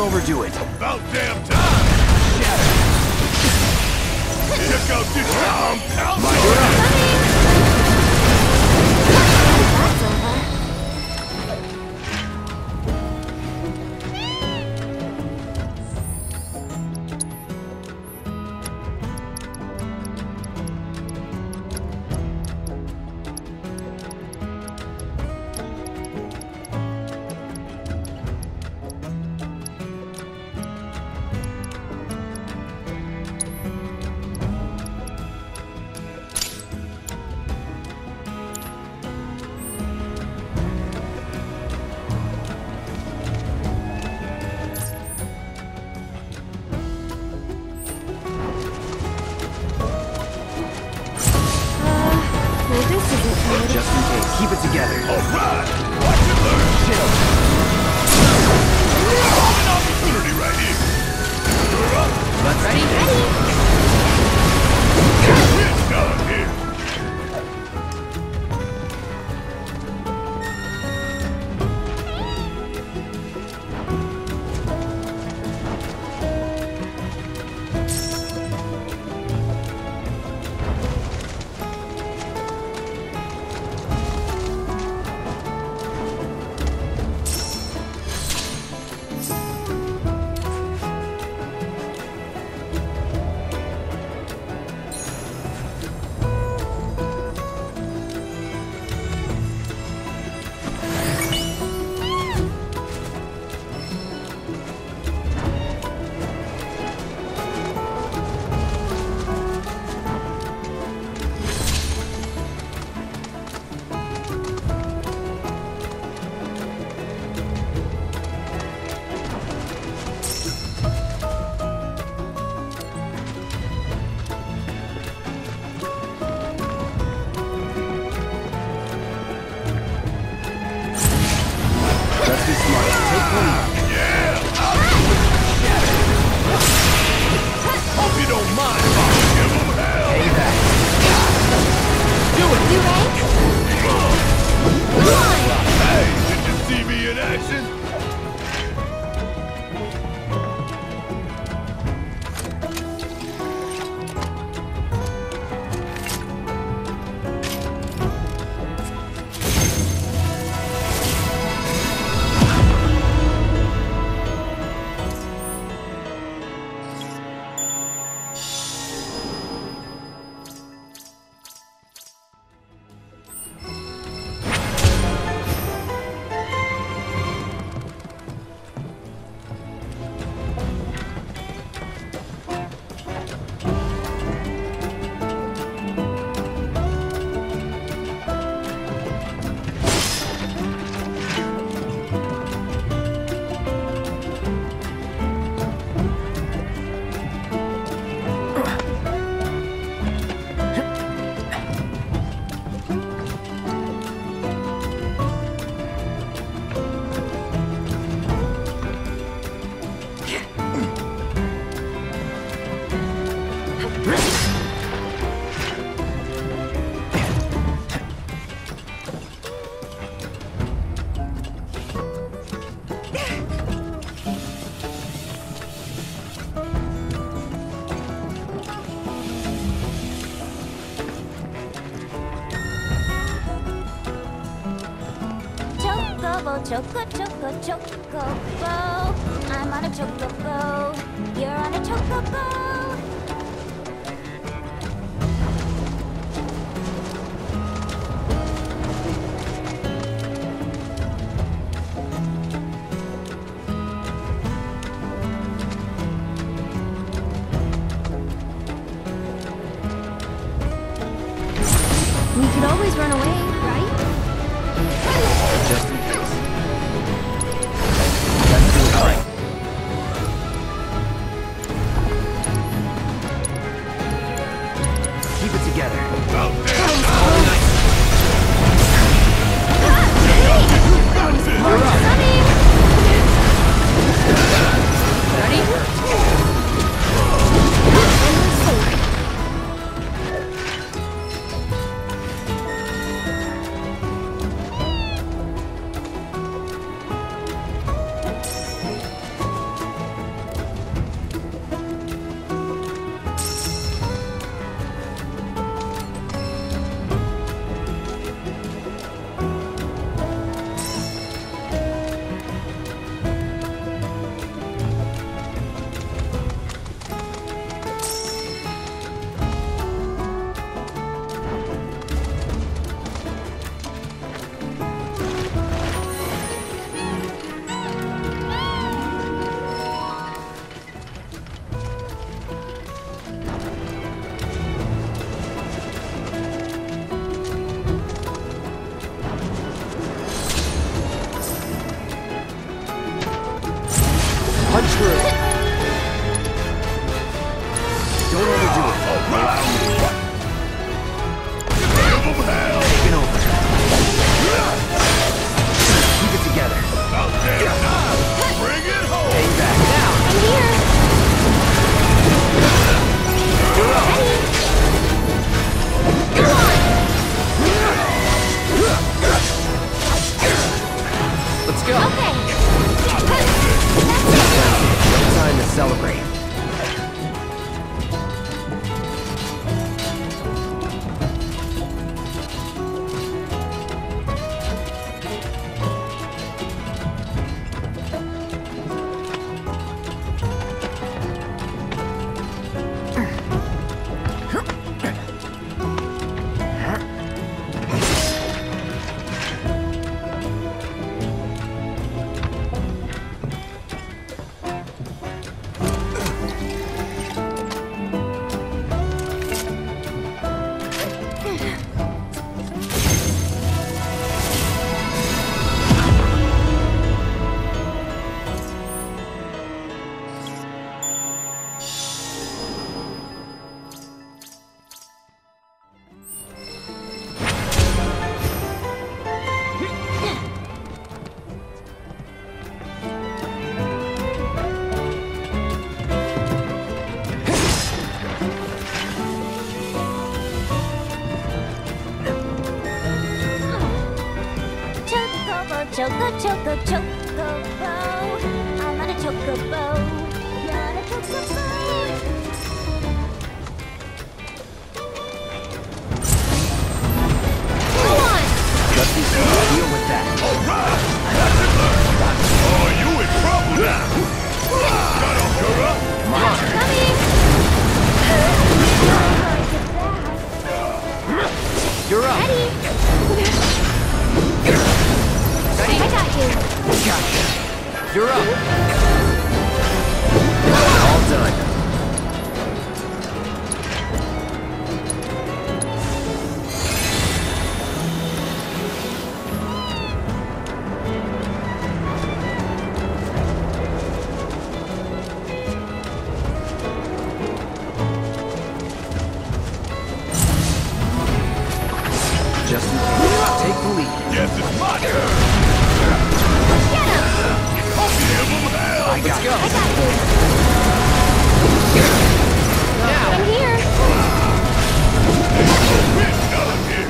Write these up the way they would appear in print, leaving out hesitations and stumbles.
Don't overdo it. About damn time! Shatter. Check out this compound! Light her up. That's over. Well, this isn't good. Just in case. Keep it together. Alright! Watch and learn! Chill. An opportunity right here! You're up! Let's Ready? It's done here! Let's be smart. Take one. Hope you don't mind if I give them hell! Payback. Do it. You rank? Hey, did you see me in action? Choco, choco, choco, I'm on a chocobo. You're on a chocobo. We could always run away, right? Just in case. Let's do it right. Don't overdo it. Allow me. Give 'em hell. Taking over. Keep it together. Out there now. Bring it home. Hang back. Down. I'm here. You're up. Ready? Go on. Let's go. Okay. No time to celebrate. Choco, choco, chocobo. I'm on a chocobo. You're on a chocobo. Come on! Let's see some deal with that. Alright. That's it, learn. Oh, you in trouble now. Got him, you're up. My turn. Coming! You're up. Ready? I got you. Gotcha. You're up. All done. Just in case. Take the lead. Yes, it's my turn. Get him! Give 'em hell. I got I it. got you. Now. I'm here. Win down here.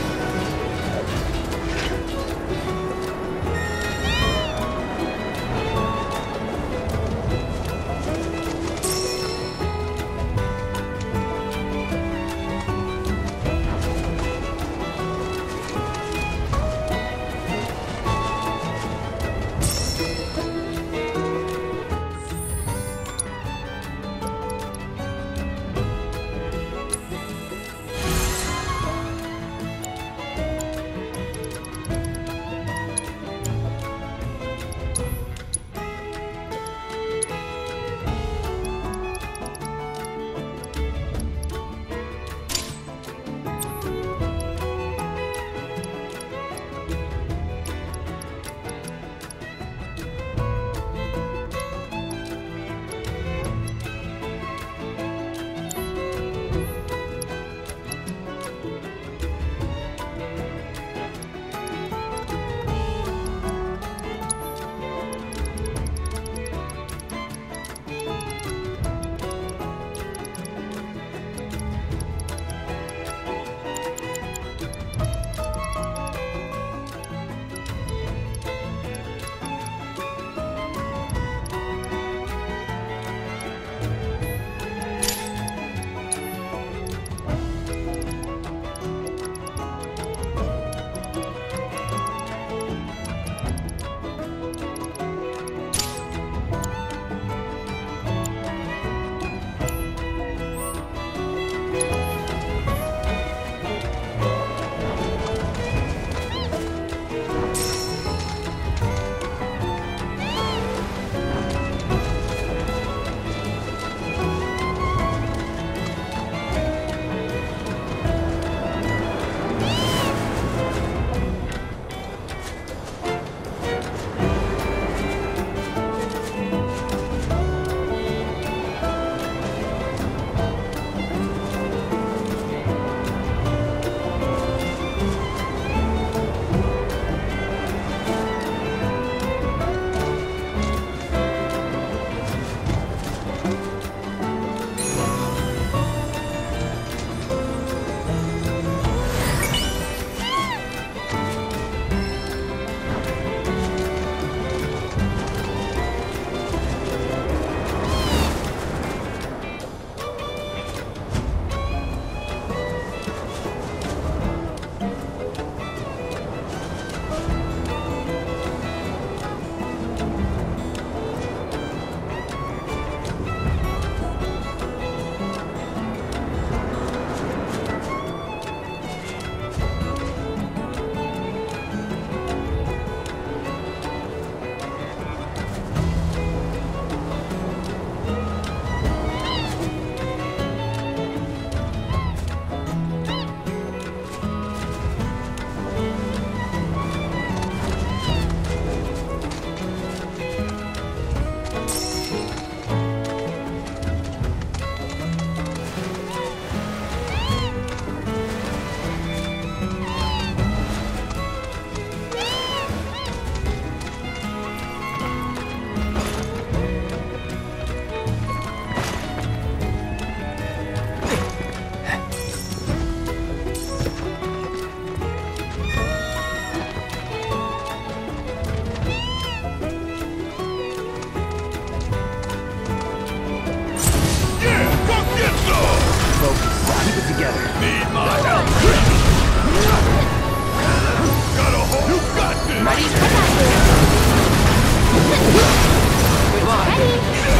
Ready?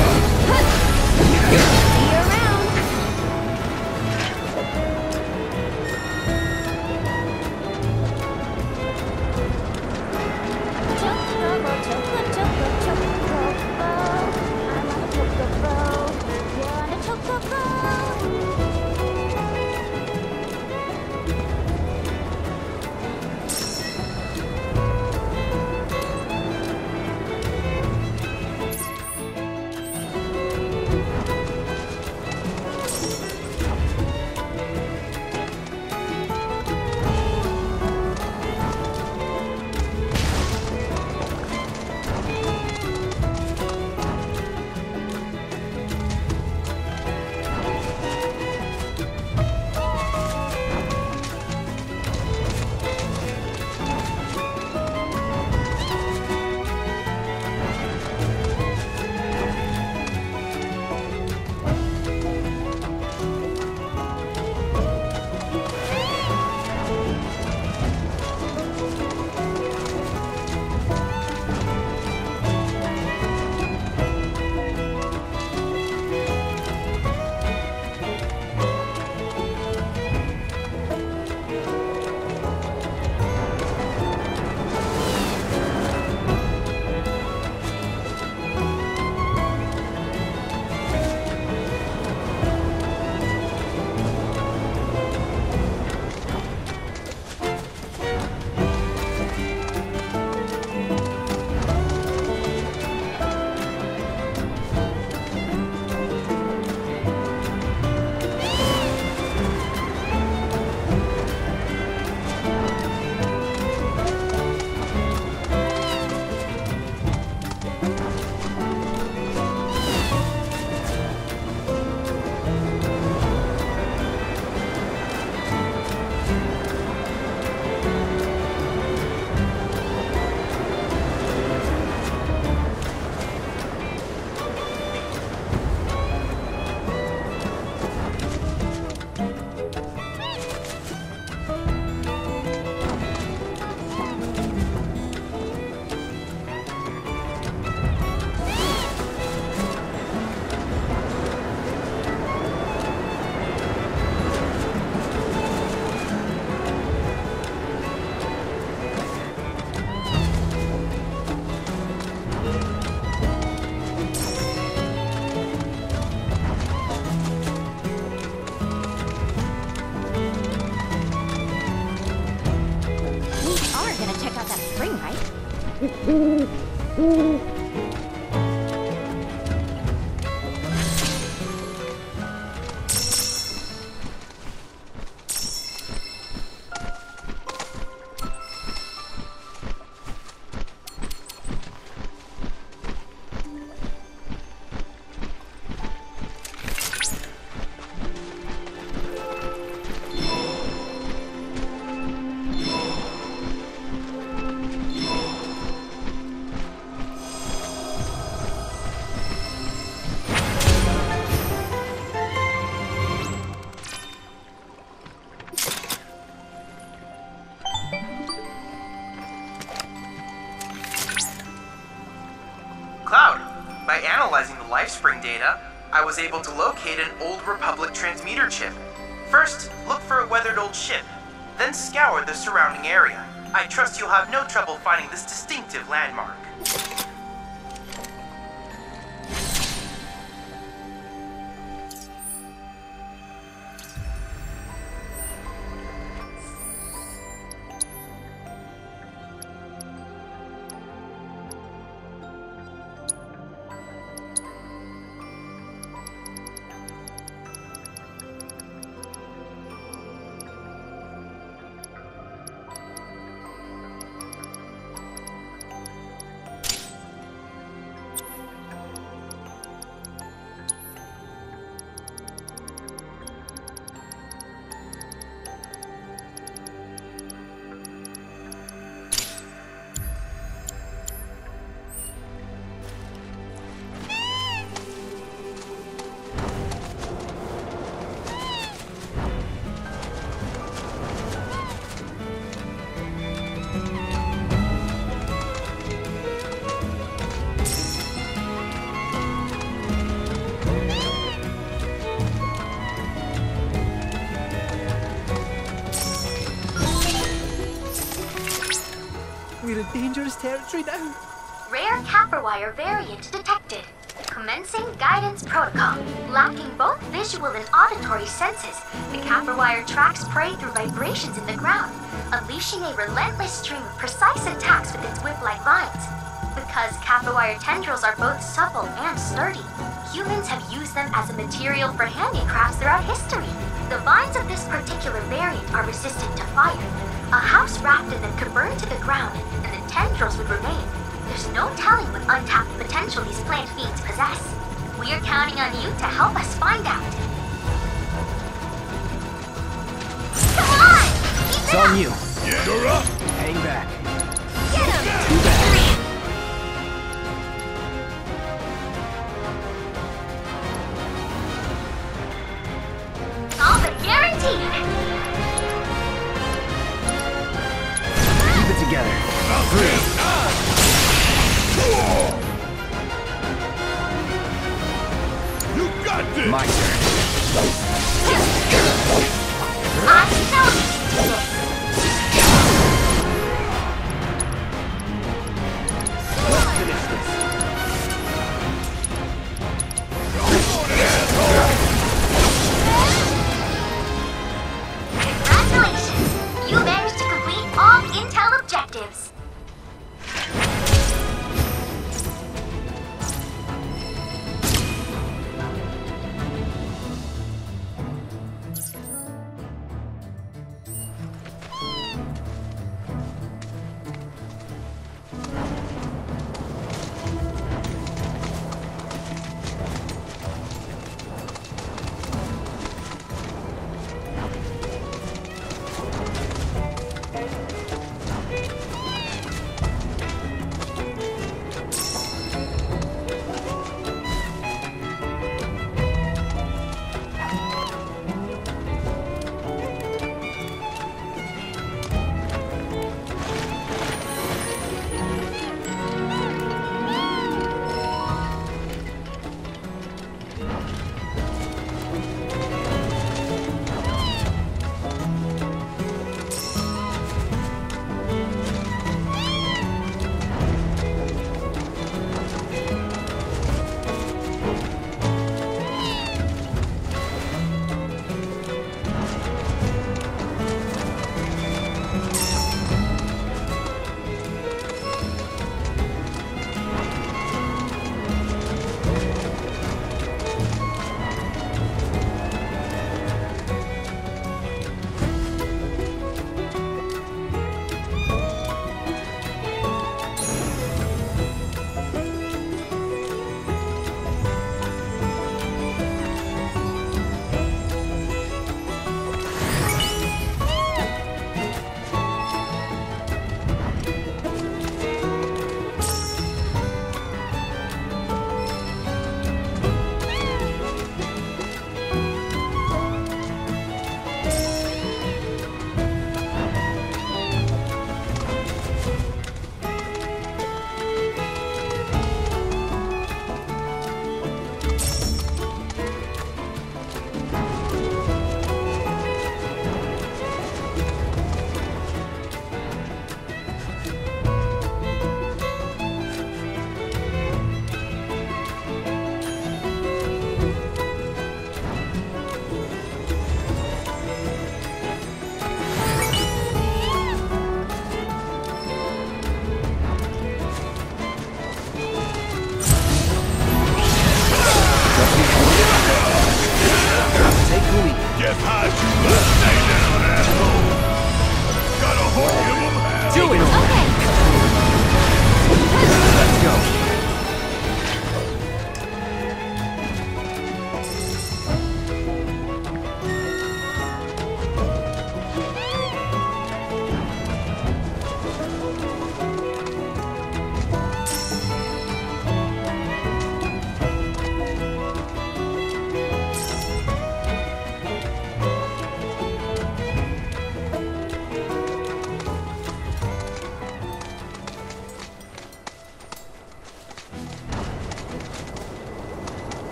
See you around. Chocobo, chocobo. I'm on a chocobo. You're on a chocobo. Cloud, by analyzing the LifeSpring data, I was able to locate an Old Republic transmitter chip. First, look for a weathered old ship, then scour the surrounding area. I trust you'll have no trouble finding this distinctive landmark. dangerous territory now. Rare Caprwire variant detected. Commencing guidance protocol. Lacking both visual and auditory senses, the Caprwire tracks prey through vibrations in the ground, unleashing a relentless stream of precise attacks with its whip-like vines. Because Caprwire tendrils are both supple and sturdy, humans have used them as a material for handicrafts throughout history. The vines of this particular variant are resistant to fire. A house wrapped in them could burn to the ground, and the tendrils would remain. There's no telling what untapped potential these plant fiends possess. We're counting on you to help us find out. Come on! Keep It's it on up! you. Yeah. You're up. Hang back. Get him! Too bad. All but guaranteed! Keep it together. You got this. My turn. I know you can do this! Let's finish this. Congratulations! You managed to complete all the intel objectives.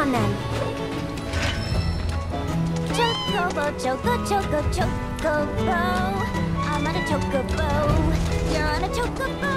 on then. Chocobo, chocobo. I'm on a chocobo. You're on a chocobo.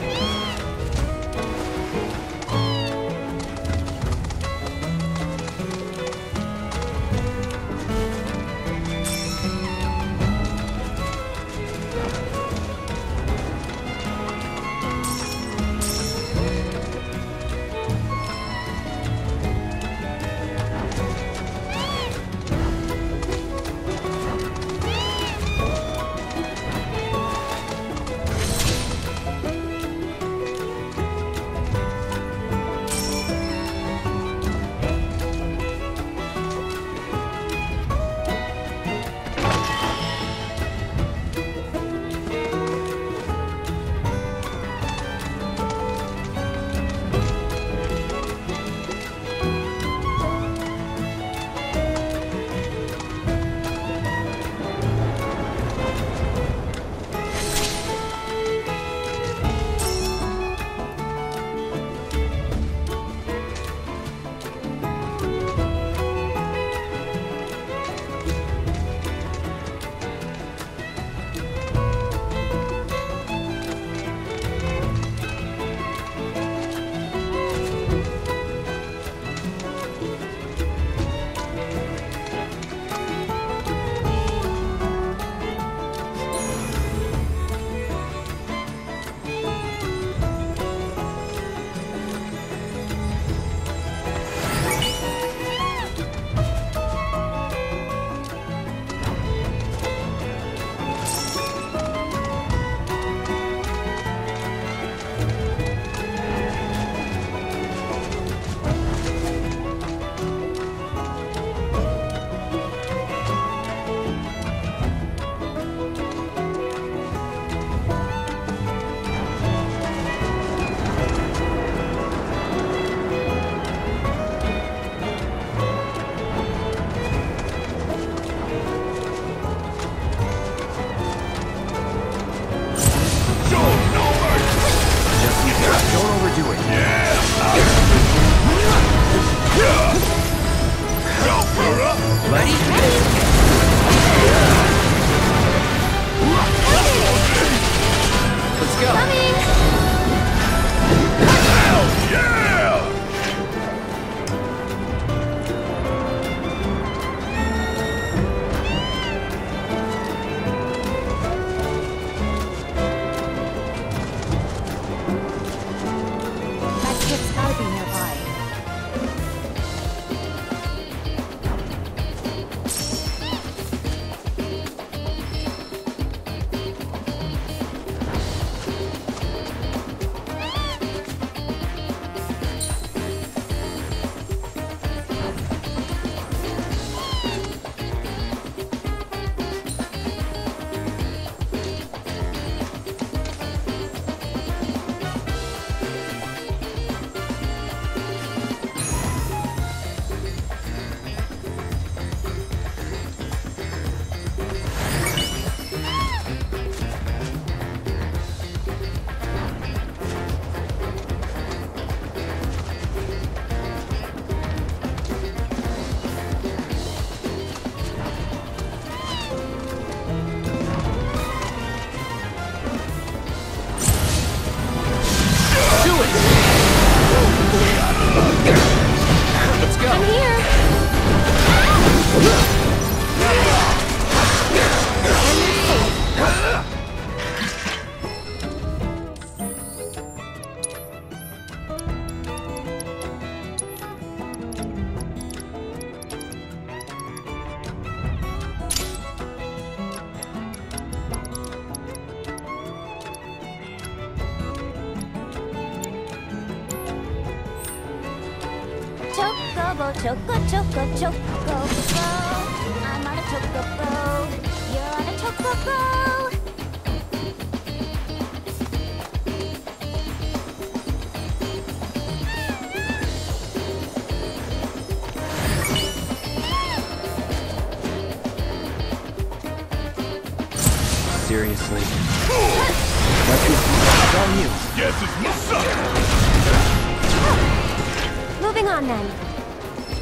Chocobo. I'm on a chocobo. You're on a chocobo. Seriously. Let's see. It's on you. Guess it's my sucker. Moving on then.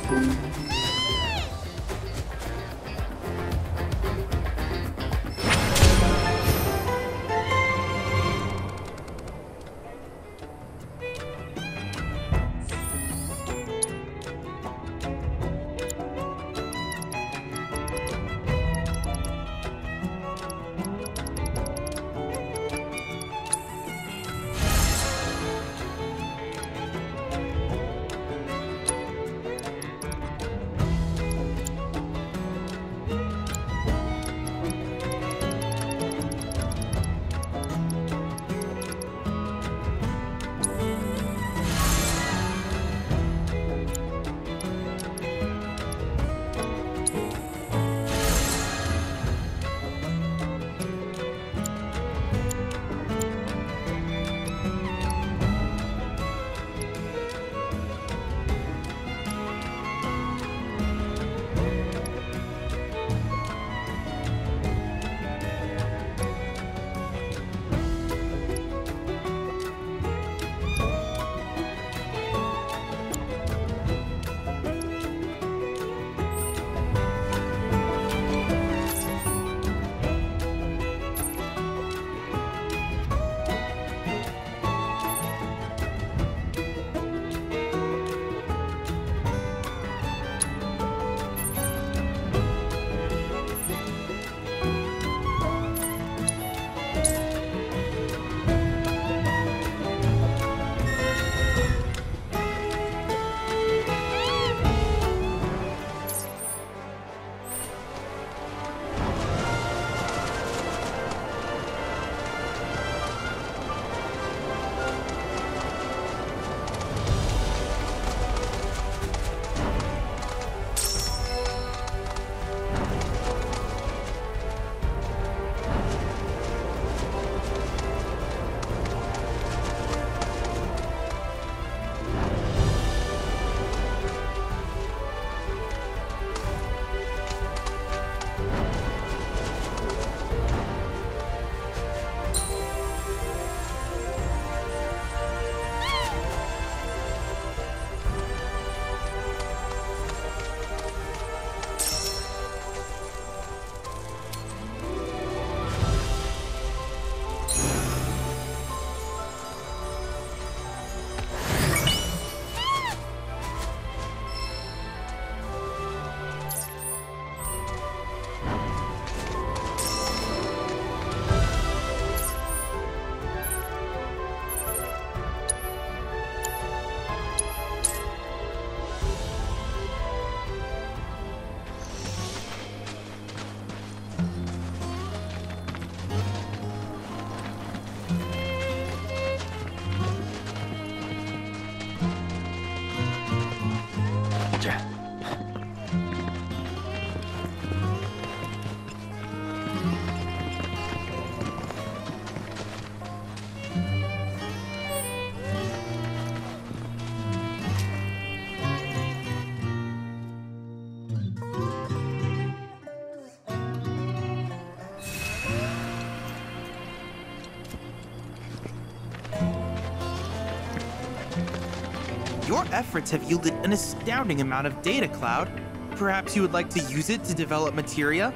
Your efforts have yielded an astounding amount of data, Cloud. Perhaps you would like to use it to develop materia?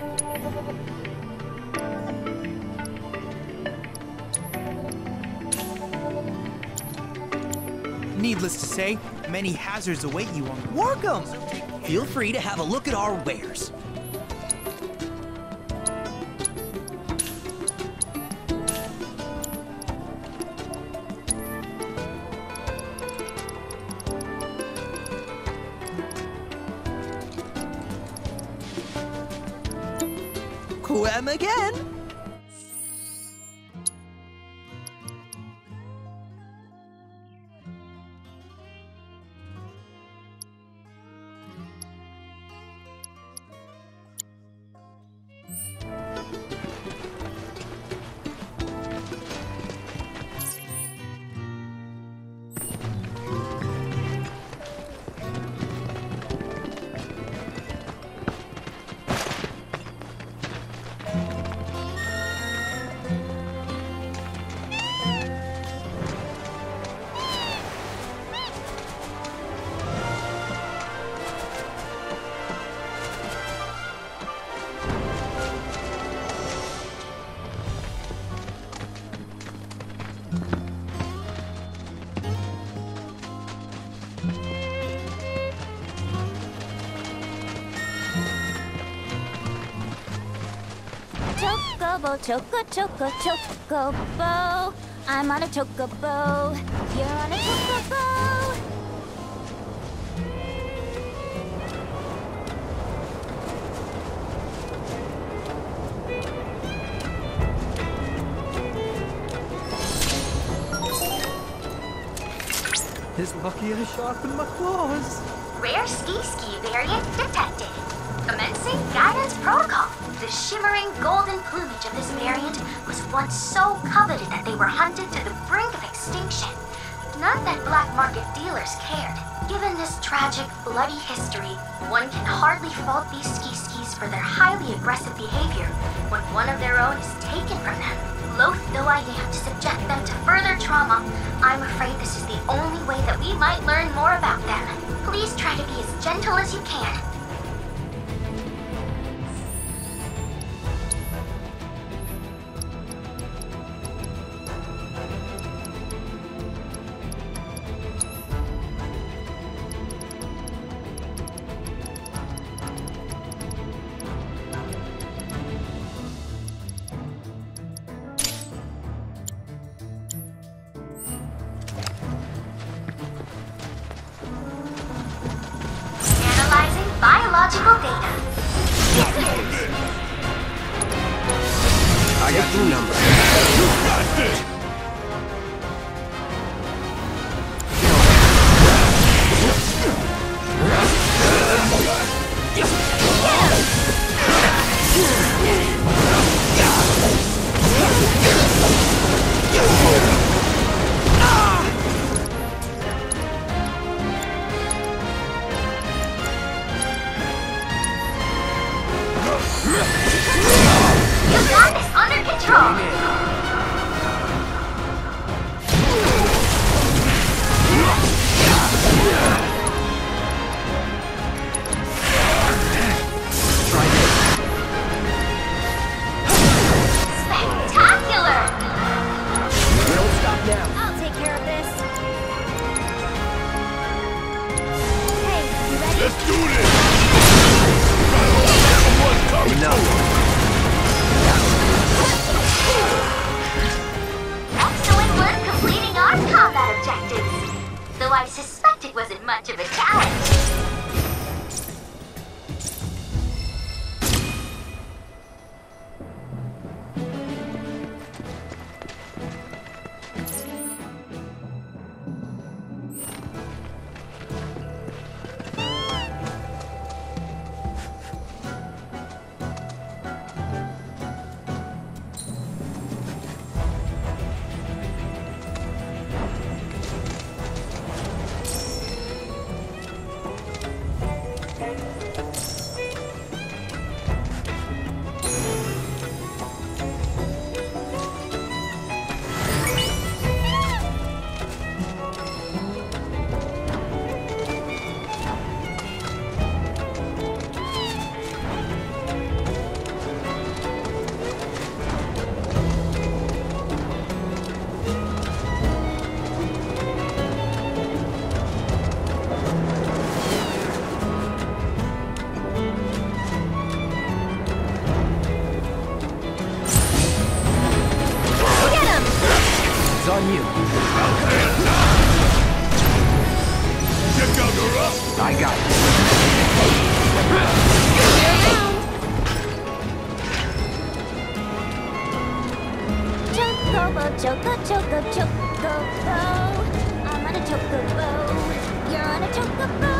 Needless to say, many hazards await you on the Welcome! Feel free to have a look at our wares. Quem again? Chocobo, chocobo. I'm on a chocobo. You're on a chocobo. It's lucky I sharpened my claws. Rare ski variant detected. Commencing guidance protocol. The shimmering golden plumage of this variant was once so coveted that they were hunted to the brink of extinction. Not that black market dealers cared. Given this tragic, bloody history, one can hardly fault these skis for their highly aggressive behavior when one of their own is taken from them. Loath though I am to subject them to further trauma, I'm afraid this is the only way that we might learn more about them. Please try to be as gentle as you can. Biological data. I got your number. You got this! You got this under control! Spectacular! Don't stop now. I'll take care of this. Hey, you ready? Let's do this! Everyone's coming No. Excellent work completing our combat objectives. Though I suspect it wasn't much of a challenge. It's on you. Check out the rough! I got Chocobo. I'm on a chocobo. You're on a chocobo.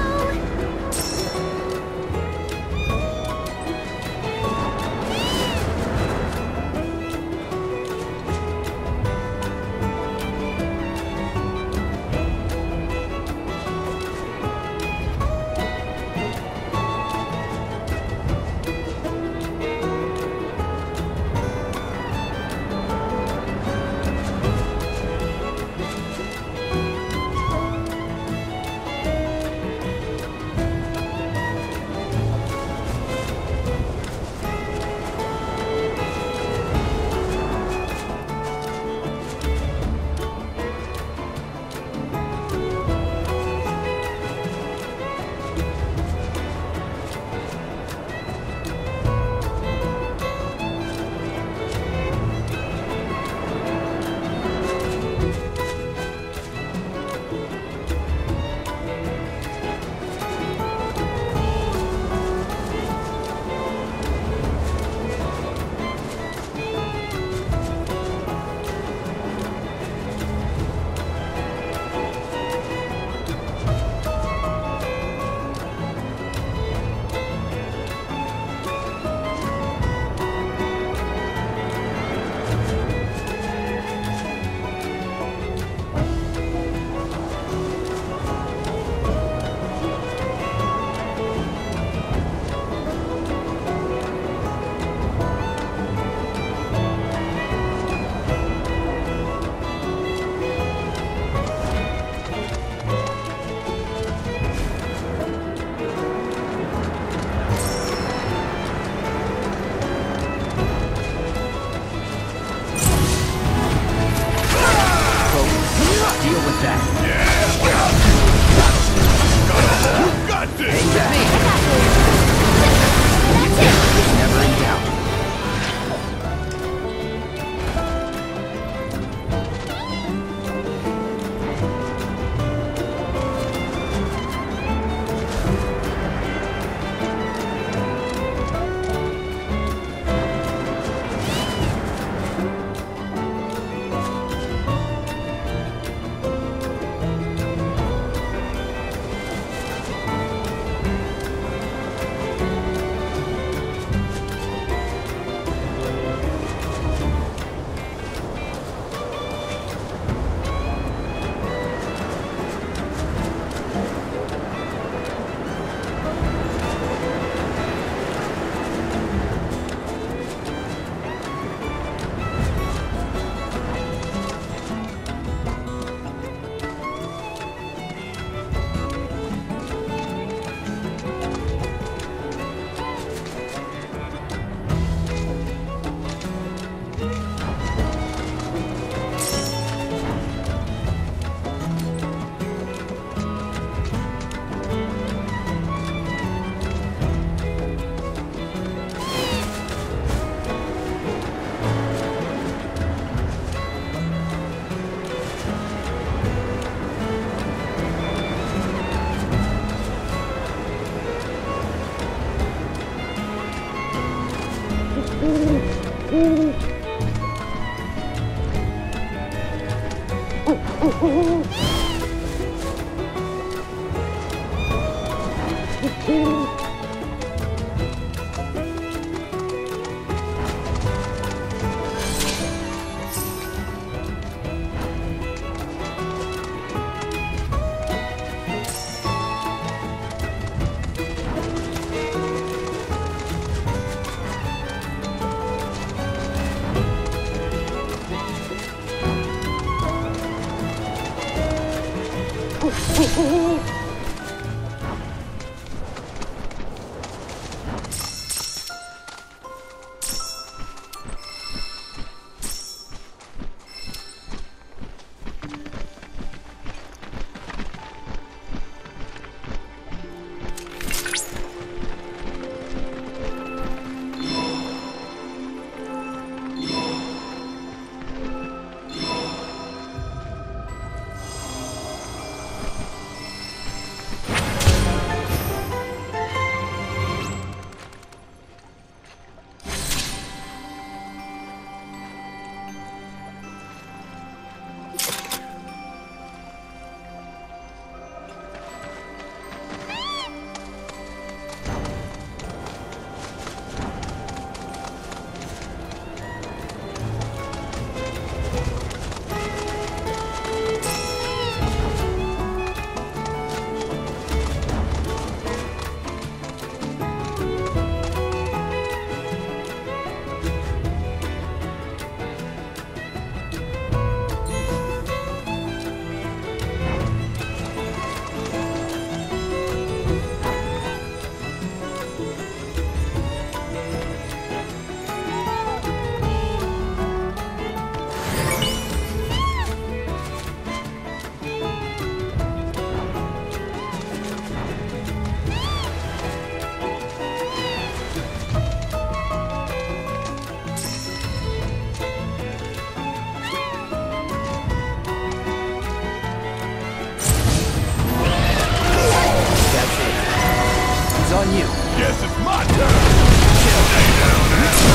On you. Guess it's my turn! Stay down now!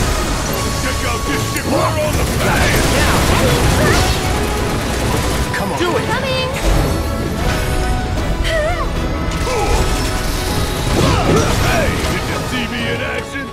Check out this shit we're on the back! Come on. Do it! Coming! Hey, did you see me in action?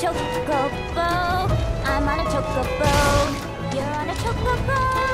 chocobo. I'm on a chocobo. You're on a chocobo.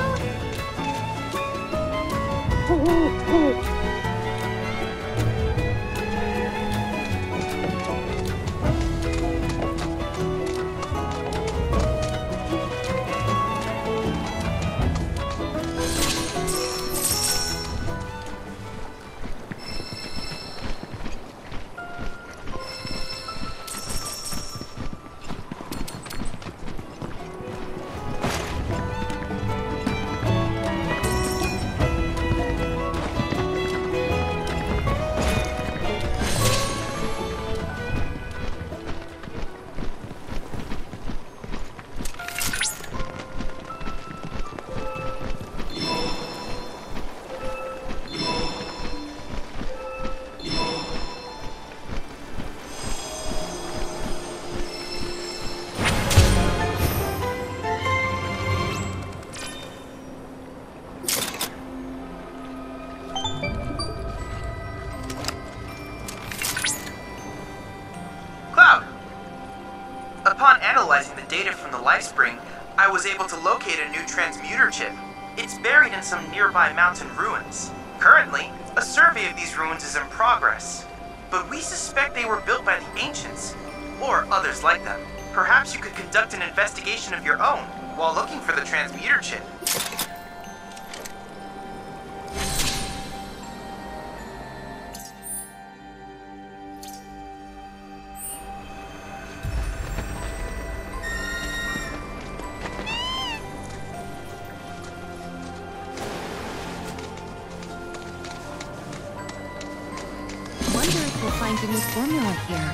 Upon analyzing the data from the LifeSpring, I was able to locate a new transmuter chip. It's buried in some nearby mountain ruins. Currently, a survey of these ruins is in progress, but we suspect they were built by the ancients, or others like them. Perhaps you could conduct an investigation of your own while looking for the transmuter chip. Wonder if we'll find a new formula here.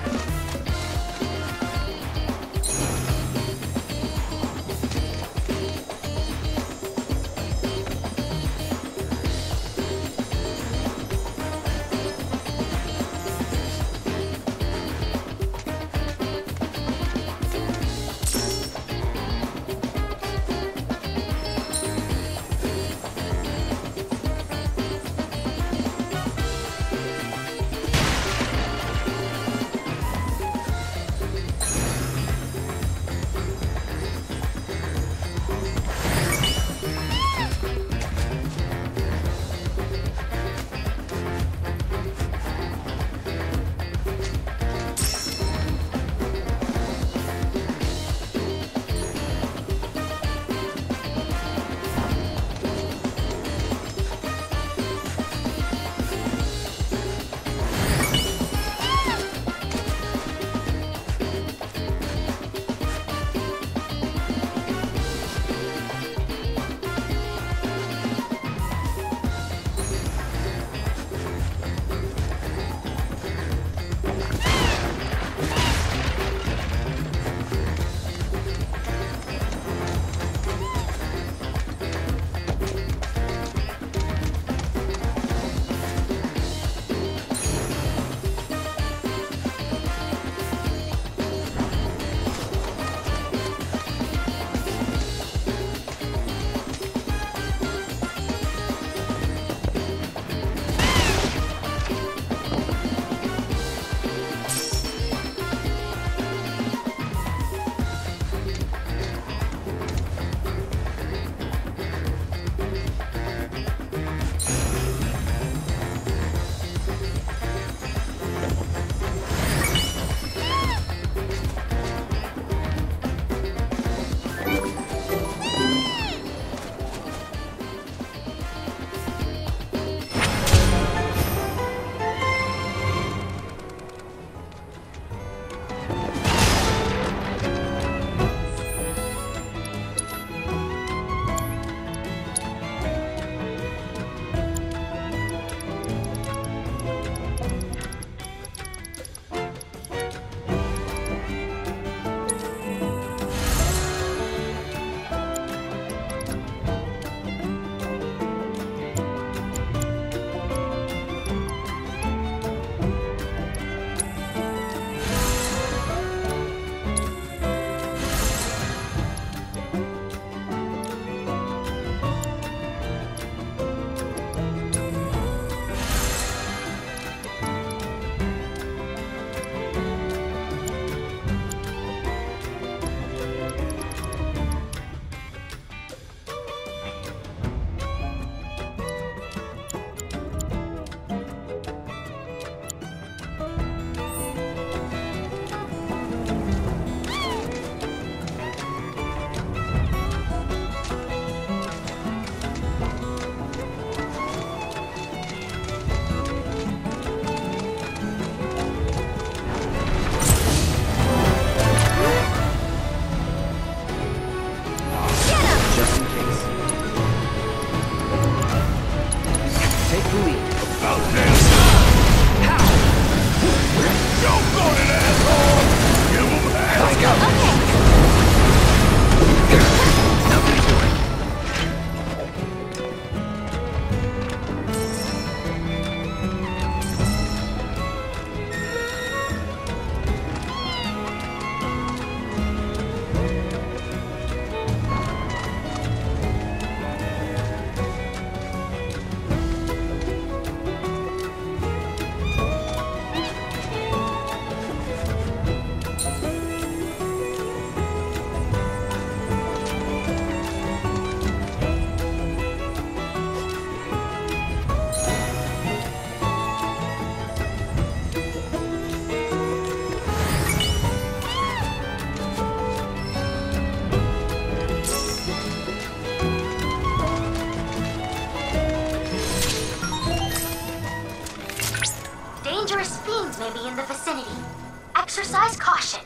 in the vicinity. Exercise caution.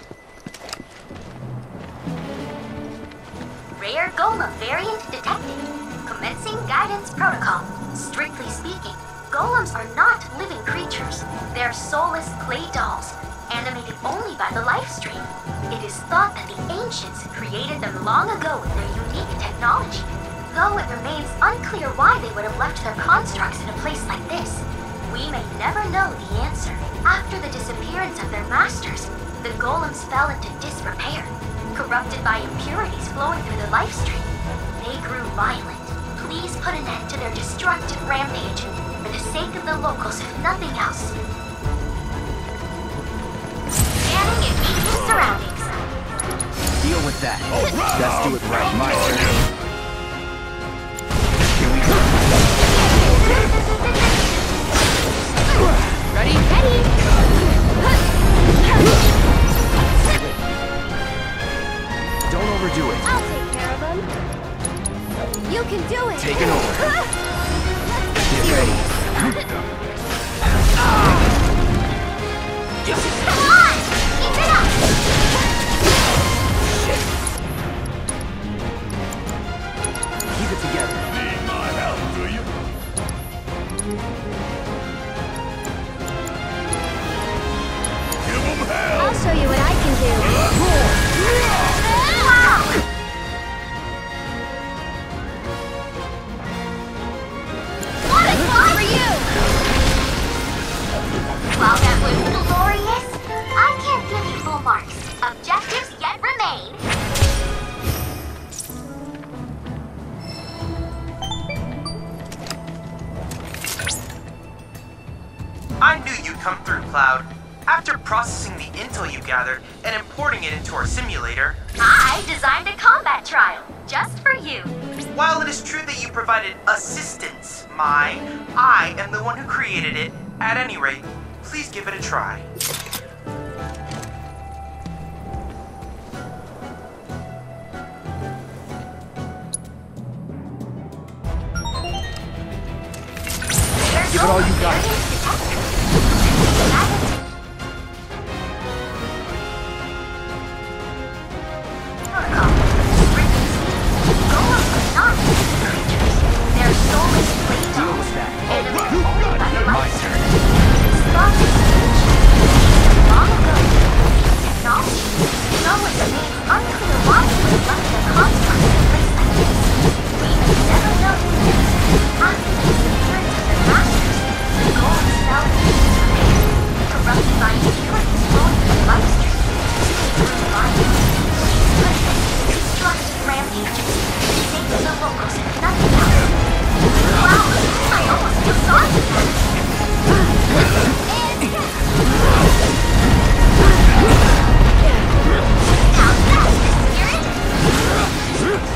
Rare golem variant detected. Commencing guidance protocol. Strictly speaking, golems are not living creatures. They're soulless clay dolls, animated only by the life stream. It is thought that the ancients created them long ago with their unique technology, though it remains unclear why they would have left their constructs in a place like this. We may never know the answer. After the disappearance of their masters, the golems fell into disrepair, corrupted by impurities flowing through the life stream. They grew violent. Please put an end to their destructive rampage, for the sake of the locals, if nothing else. Scanning immediate surroundings. Deal with that. Let's do it right. My turn. Here we go. Ready? Ready? Don't overdo it. I'll take care of him. You can do it. Take it over. Get ready. Come on! Keep it up! Shit. Keep it together. Need my help, do you? Give 'em hell! I'll show you what I can do. What is one for you? While that was glorious, I can't give you full marks. Objectives yet remain. I knew you'd come through, Cloud. After processing the intel you gathered and importing it into our simulator, I designed a combat trial just for you. while it is true that you provided assistance, I am the one who created it. At any rate, please give it a try. Give it all you got. They're soulless clay Deal dolls, with that. animated only by the My light. turn. Long ago, technology, though it remains unclear why they would have left their constructs in a place like this. We may never know the answer. After the disappearance of their masters, the golems fell into disrepair, corrupted by impurities flowing through the life stream. They grew violent. Please put an end to the destructive rampages, for the sake of the locals and nothing else. Wow, I almost feel sorry for them. How's that, spirit?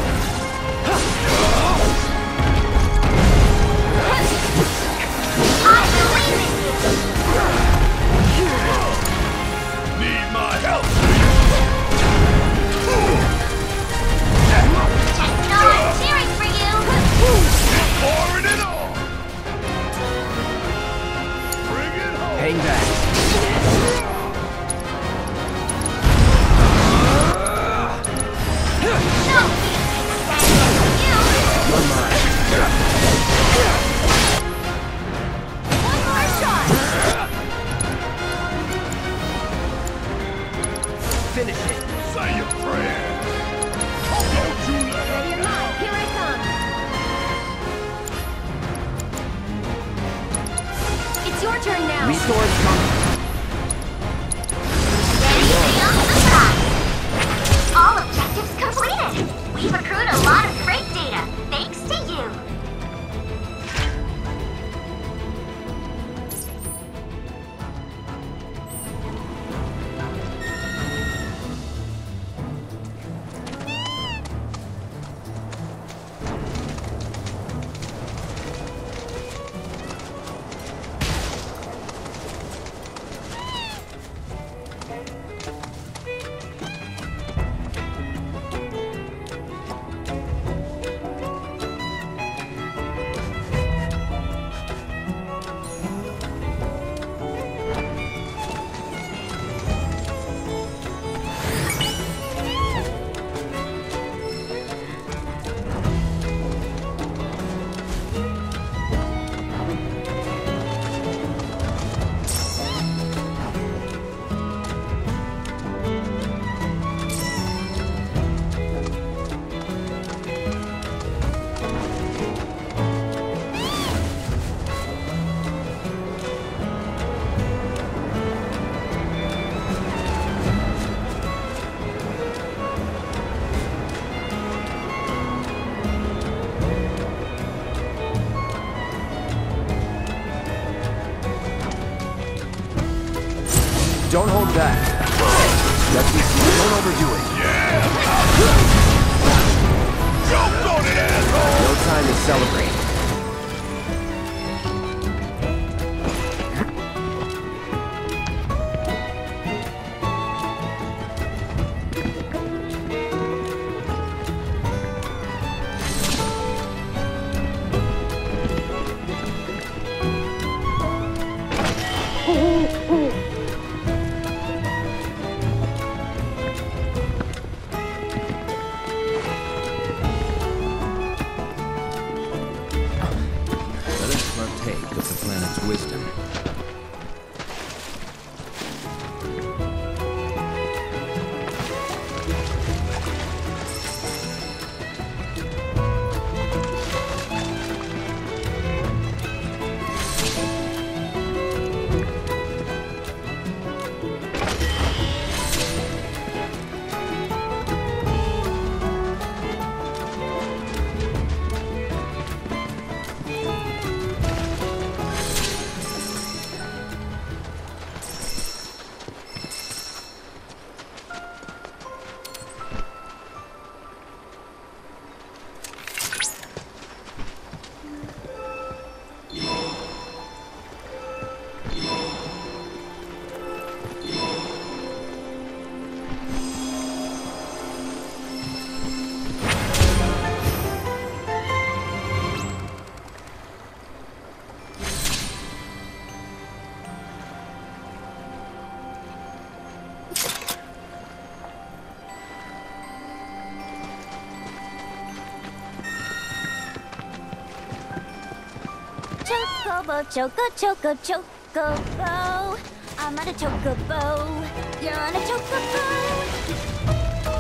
I believe in you! Need my help, Just know I'm cheering for you! pouring it on! Bring it home! Hang back. No! Standing you! You're mine. One more shot. Finish it. Say your prayer! Don't you let Ready or not, here I come. It's your turn now. Restore's coming. Ready beyond the prize! All objectives completed! We've accrued a lot of great data, thanks to you! that. Let's be smart. Don't overdo it. Jump on it, asshole! No time to celebrate. Let us partake of the planet's wisdom. Chocobo, choco, chocobo. I'm on a chocobo. You're on a chocobo.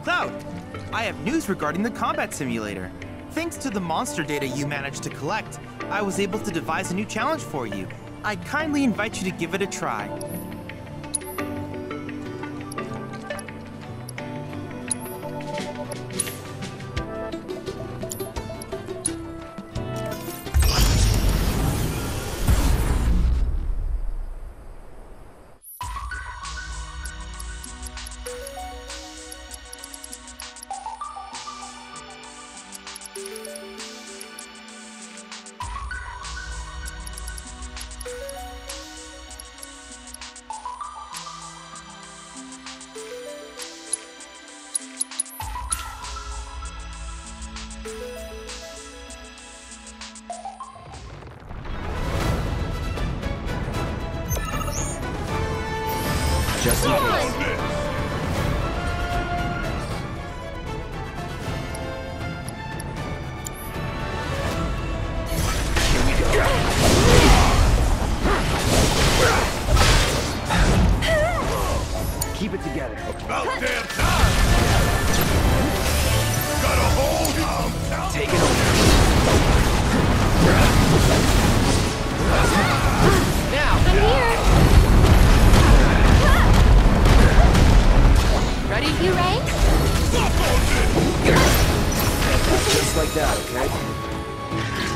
Cloud, I have news regarding the combat simulator. Thanks to the monster data you managed to collect, I was able to devise a new challenge for you. I kindly invite you to give it a try. Just in case. Keep it together. About damn time! Got a hold of! Take it over. Now! I'm here. Ready? You ready? Just like that, okay?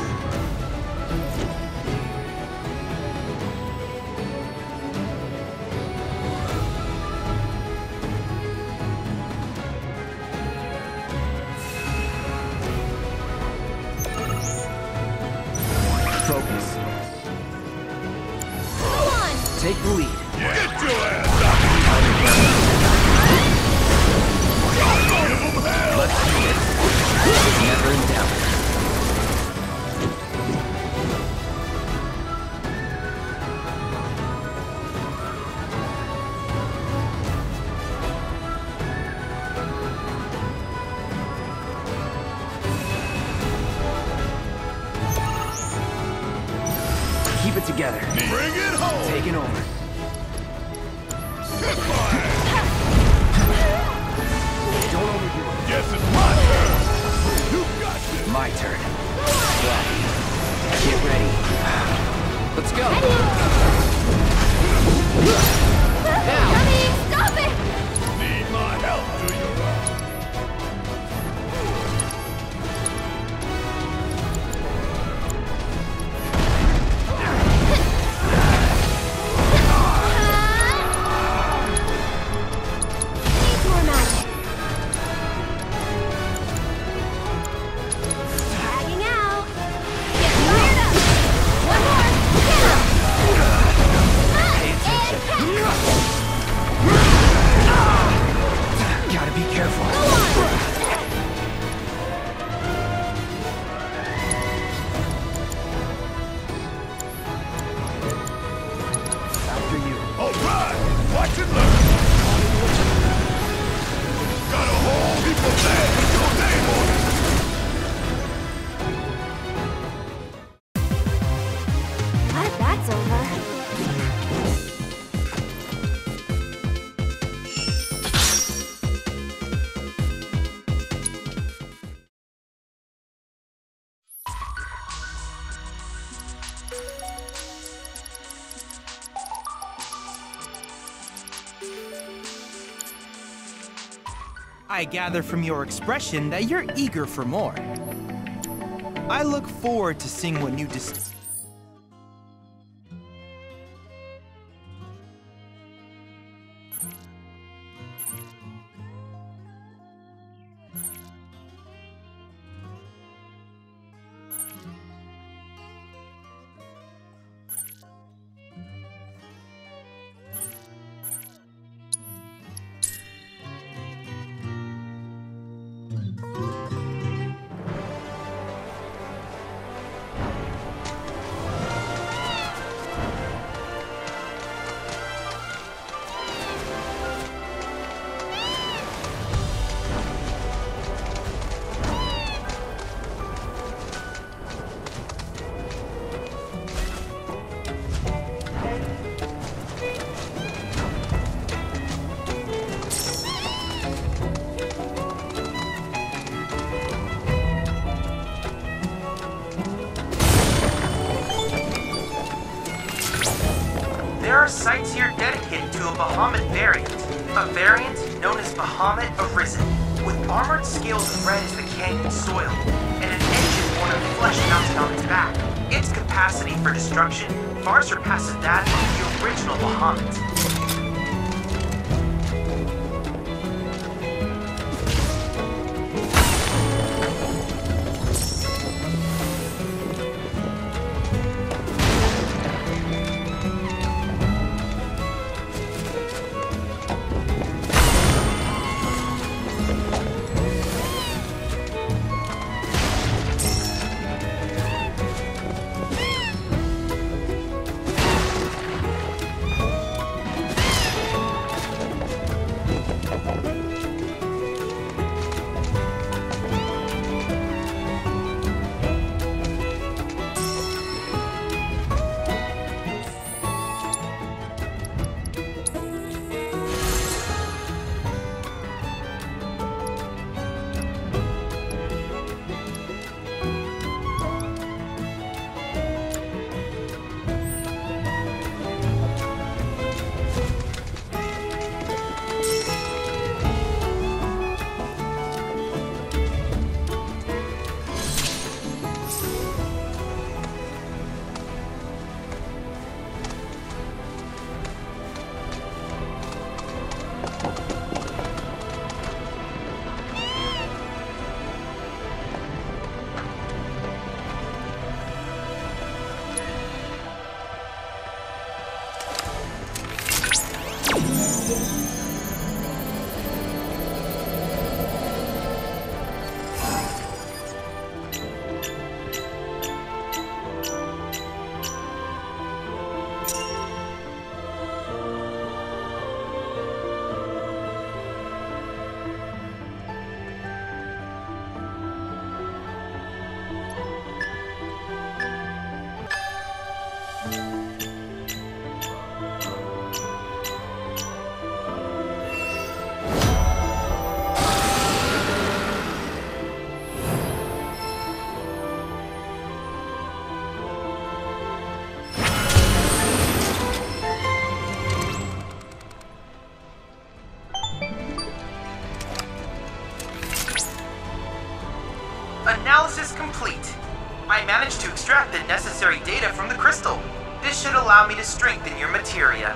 Focus. Go on. Take the lead. Get your ass up! Give 'em hell! Let's do it. This is never in doubt. Keep it together. Bring it home! Taking over. Get my ass! Don't overdo it. Guess it's my turn! You got this! My turn. Flappy. Get ready. Let's go. Now. Dummy, stop it! Need my help, do you? Needs more magic. Tagging out. Get fired up. One more. Pay attention. Gotta be careful. After you. Alright! Watch it learn! Got a whole heap of land with your name on it! Glad that's over. I gather from your expression that you're eager for more. I look forward to seeing what new to a Bahamut variant. A variant known as Bahamut Arisen, with armored scales red as the canyon soil, and an engine born of flesh mounted on its back. Its capacity for destruction far surpasses that of the original Bahamut. Analysis complete. I managed to extract the necessary data from the crystal. This should allow me to strengthen your materia.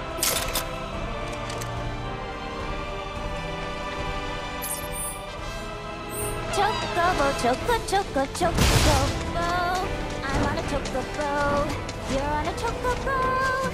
Chocobo, choco, chocobo. I'm on a chocobo. You're on a chocobo.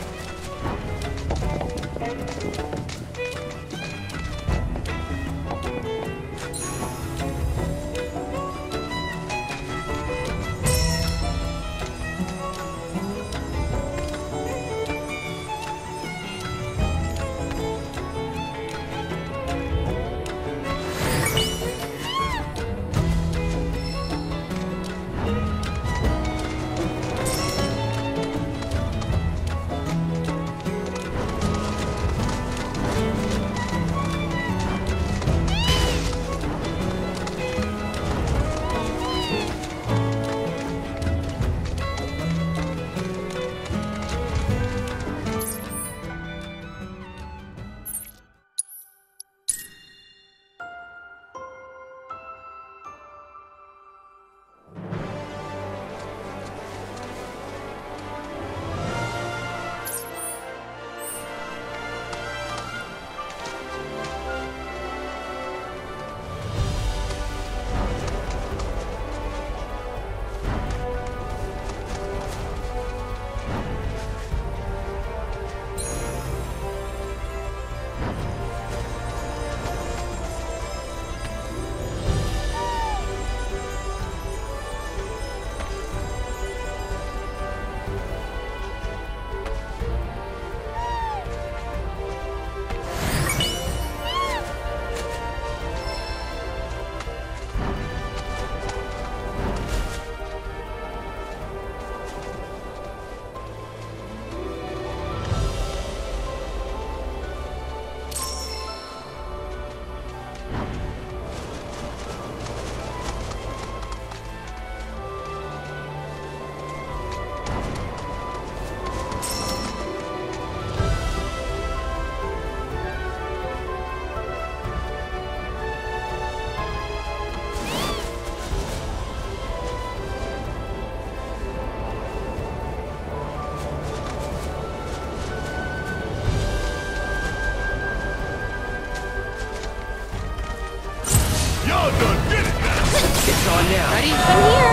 all done. Get it now. It's on now. Ready? I'm here.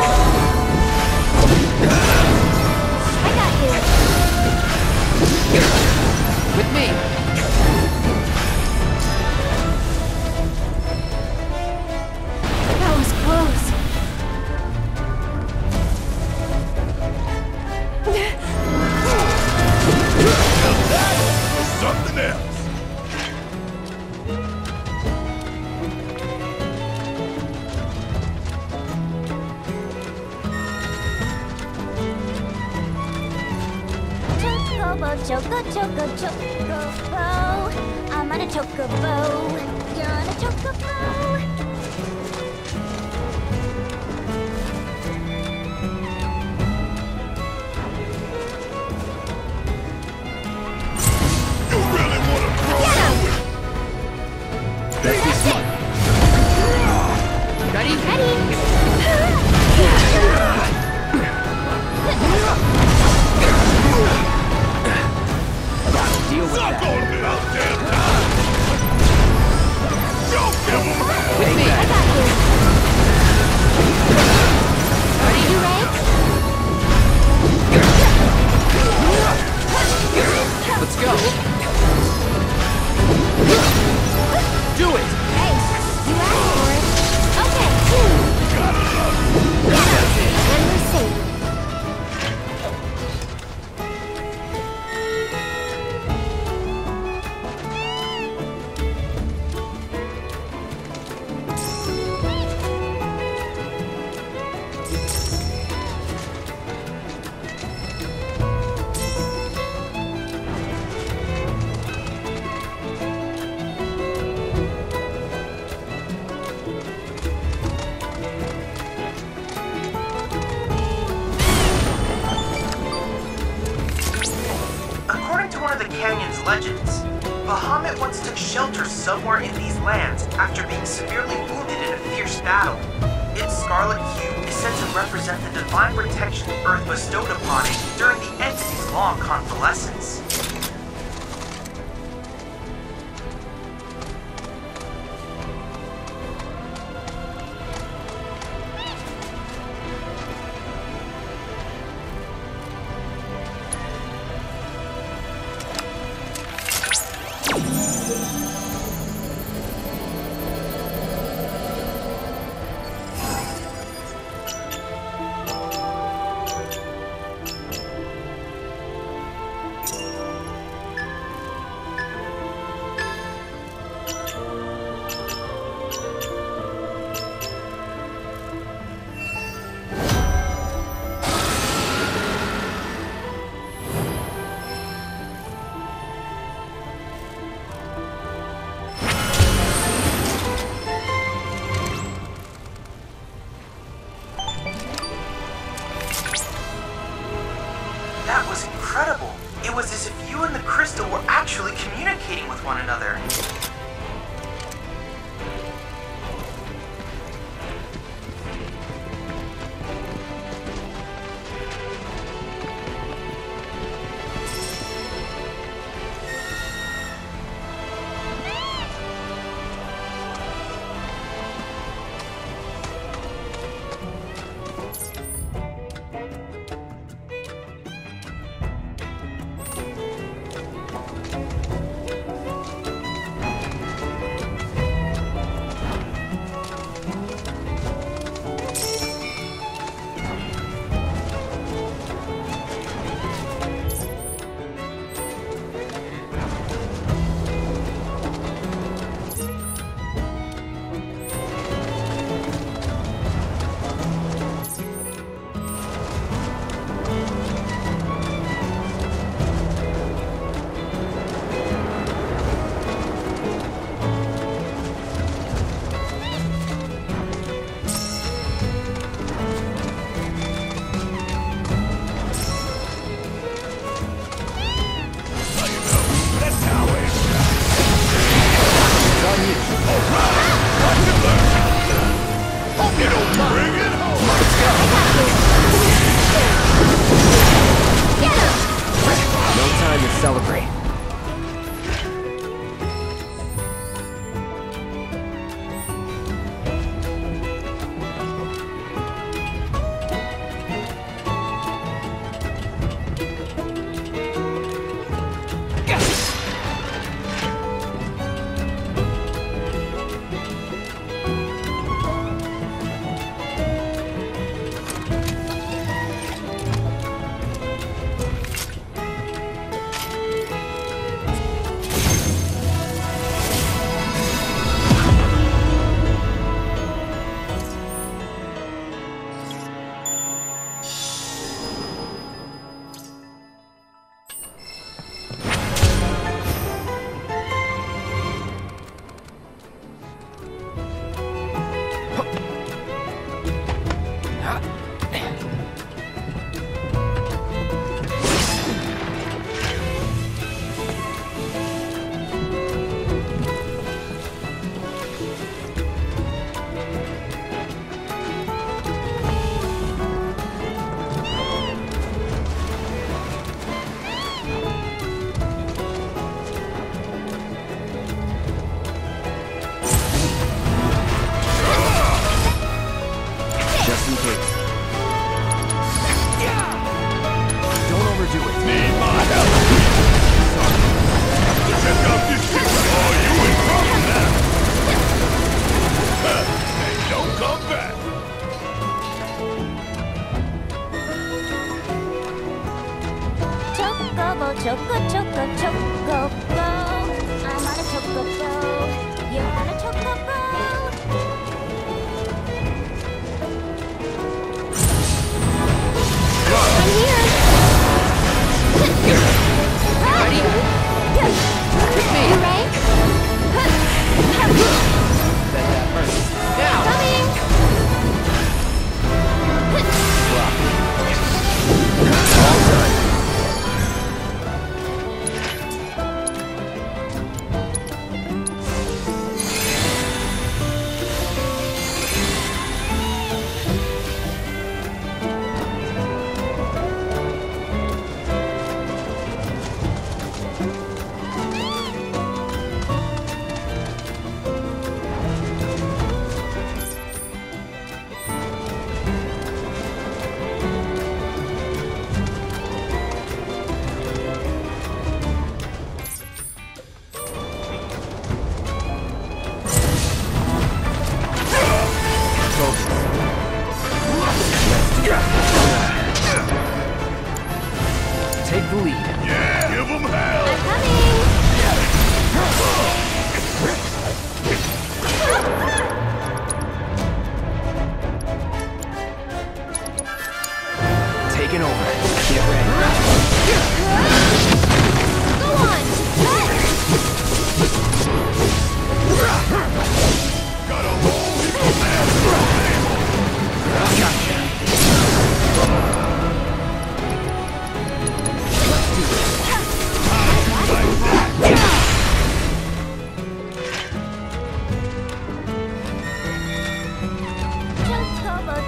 I got you. With me. That was close. Something else. Choco, choco, chocobo. I'm on a chocobo. You're on a chocobo. You really want to throw Get him! Let's be smart. Ready? Ready? Deal with Suck that. on it out damn time. Don't give him hell. With me. I got you. Ready? You ready? Let's go. Do it. Hey, you asked for it. Okay. That's it. And we're safe. According to one of the canyon's legends, Bahamut once took shelter somewhere in these lands after being severely wounded in a fierce battle. Its scarlet hue is said to represent the divine protection Earth bestowed upon it during the entity's long convalescence.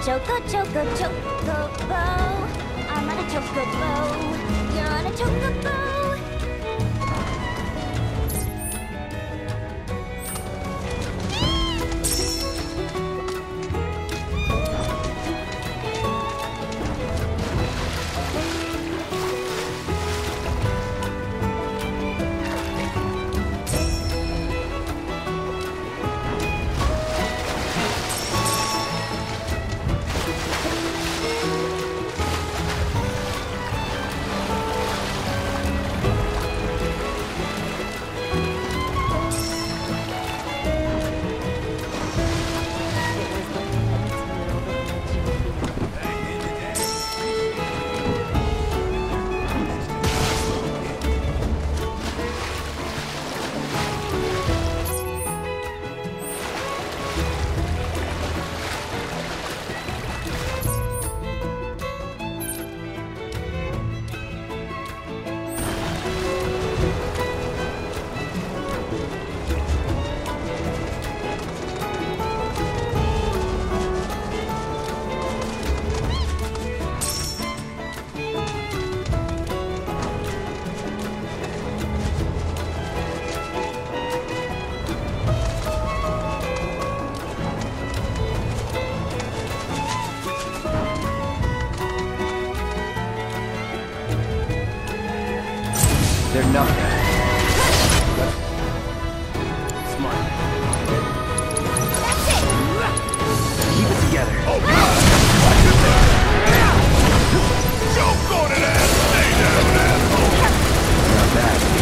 Choco, choco, chocobo. I'm on a chocobo. You're on a chocobo. They're nothing. Smart. Keep it together. Oh, God! Watch it there! Choke on it, ass! Stay down, asshole! Not bad.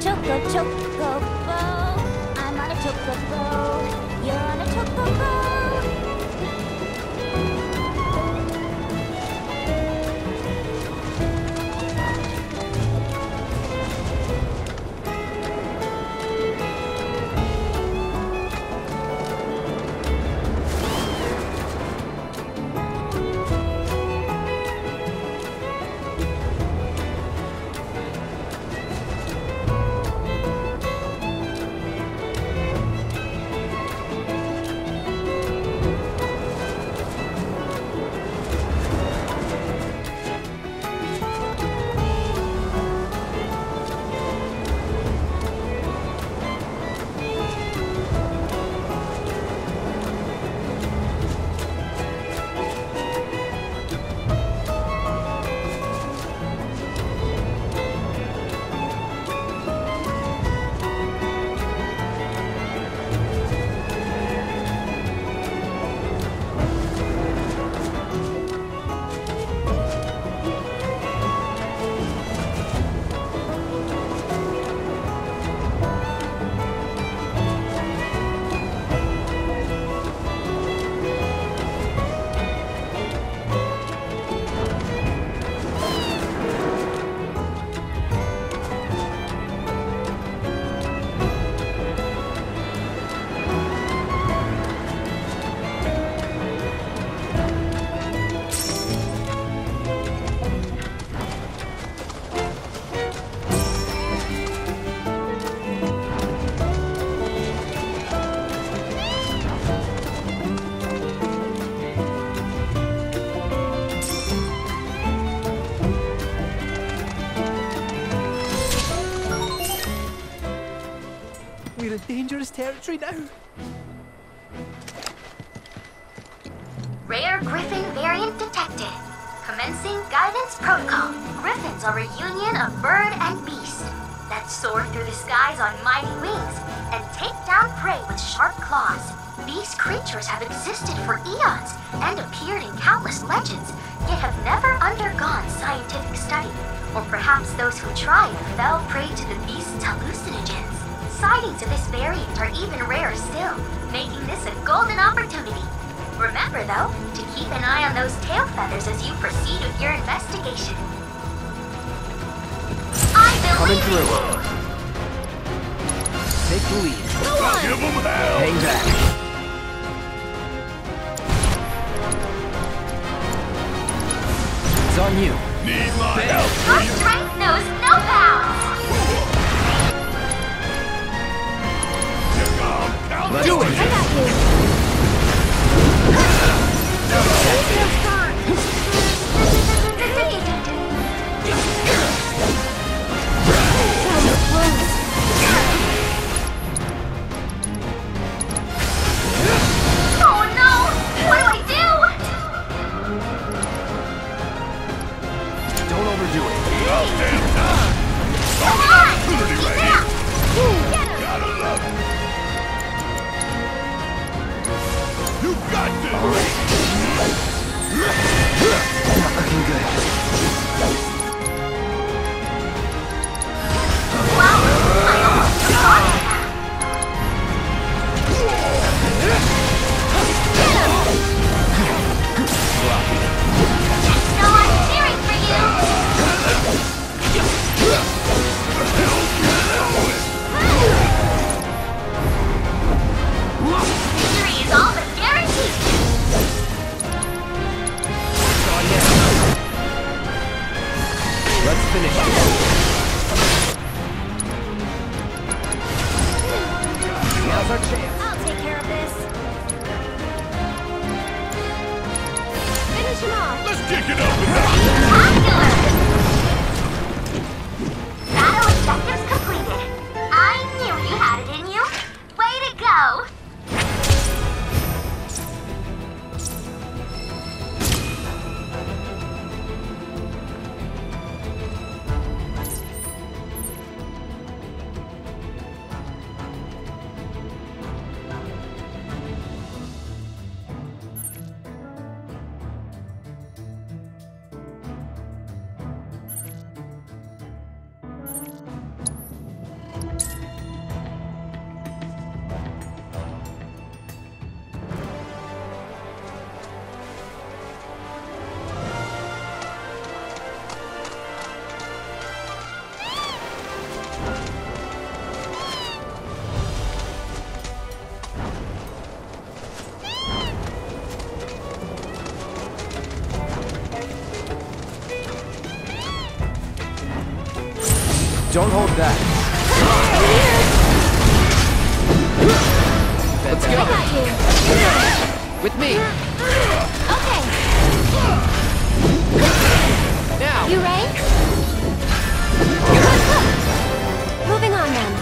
chocobo. I'm on a chocobo. You're on a chocobo. We're in dangerous territory now. Rare Griffin variant detected. Commencing guidance protocol. Griffins are a union of bird and beast that soar through the skies on mighty wings and take down prey with sharp claws. These creatures have existed for eons and appeared in countless legends, yet have never undergone scientific study. Or perhaps those who tried fell prey to the beast's hallucinogens. Sightings of this variant are even rarer still, making this a golden opportunity. Remember, though, to keep an eye on those tail feathers as you proceed with your investigation. I Coming believe through. you! Take the lead. Give them hell! Hang back. It's on you. Need my help, Your please? strength knows no bounds! Let's do it. I got you. Oh no! What do I do? Don't overdo it. About damn time! Come on! Opportunity Keep right it here! up! Get him! Gotta love it! You got this! All right. Not looking good. Wow! I almost forgot that. So I'm cheering for you! Victory is all but guaranteed! Let's finish it. Now's our chance. I'll take care of this. Finish him off. Let's kick it up a notch! Spectacular! Battle objectives completed. I knew you had it in you. Way to go! Don't hold back. Let's I go. got you. With me. Okay. Now. You ready? Moving on then.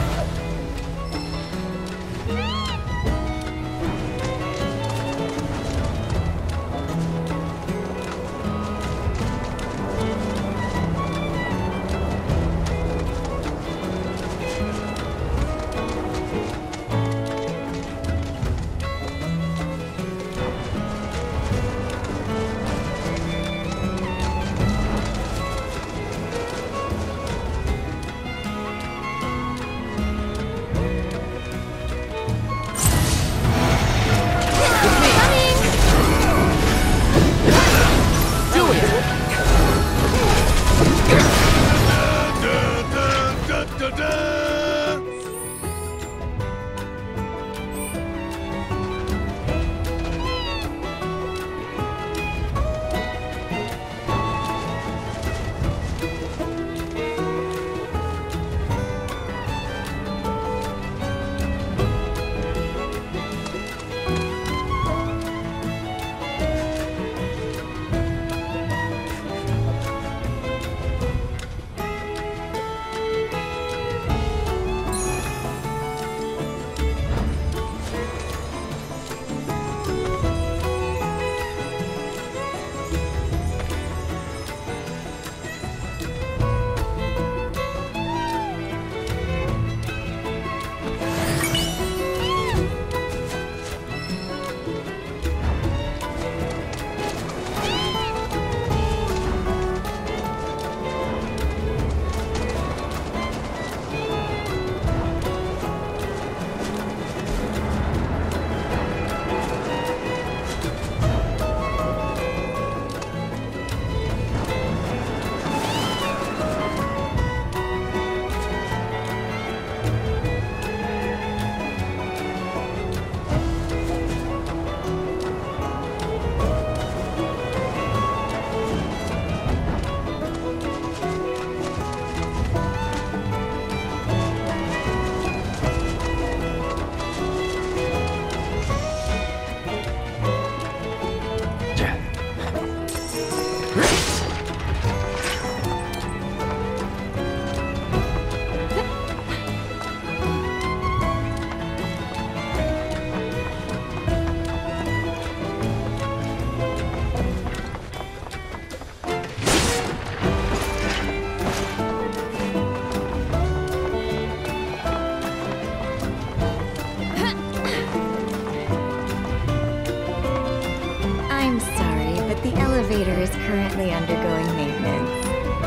elevator is currently undergoing maintenance.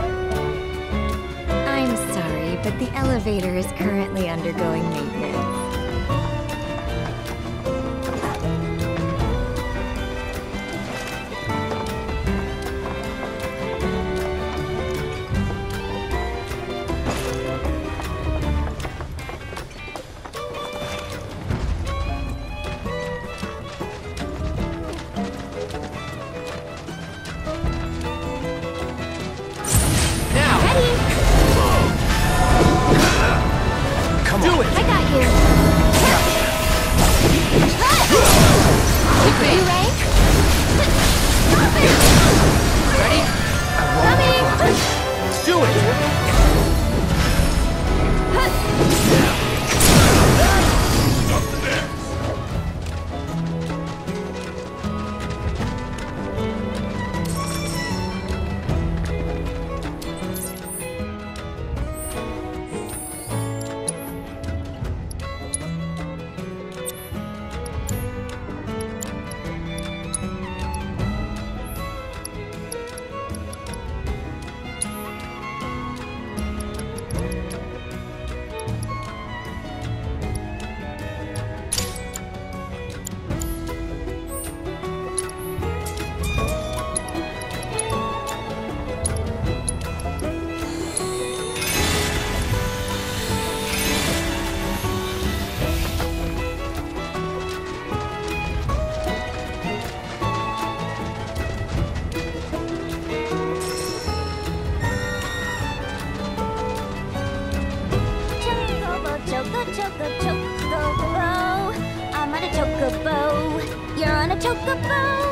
I'm sorry, but the elevator is currently undergoing maintenance. I got you. chocobo. I'm on a chocobo. You're on a chocobo.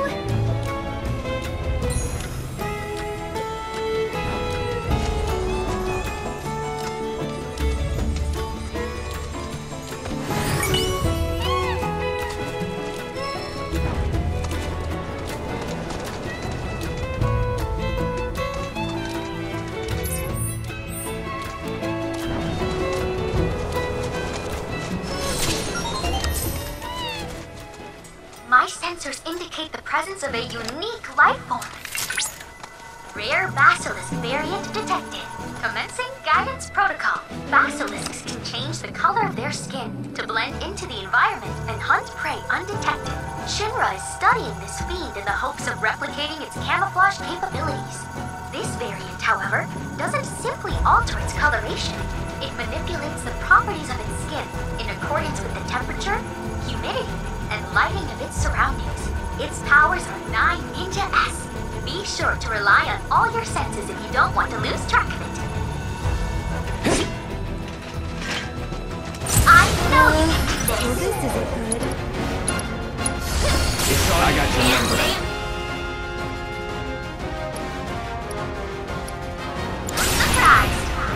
My sensors indicate the presence of a unique life form. Rare basilisk variant detected. Commencing guidance protocol. Basilisks can change the color of their skin to blend into the environment and hunt prey undetected. Shinra is studying this fiend in the hopes of replicating its camouflage capabilities. This variant, however, doesn't simply alter its coloration. It manipulates the properties of its skin in accordance with the temperature, humidity, and lighting of its surroundings. Its powers are 9 Ninja-esque. Be sure to rely on all your senses if you don't want to lose track of it. I know you can do Well, this. this isn't good. It's all I got your number. Surprise!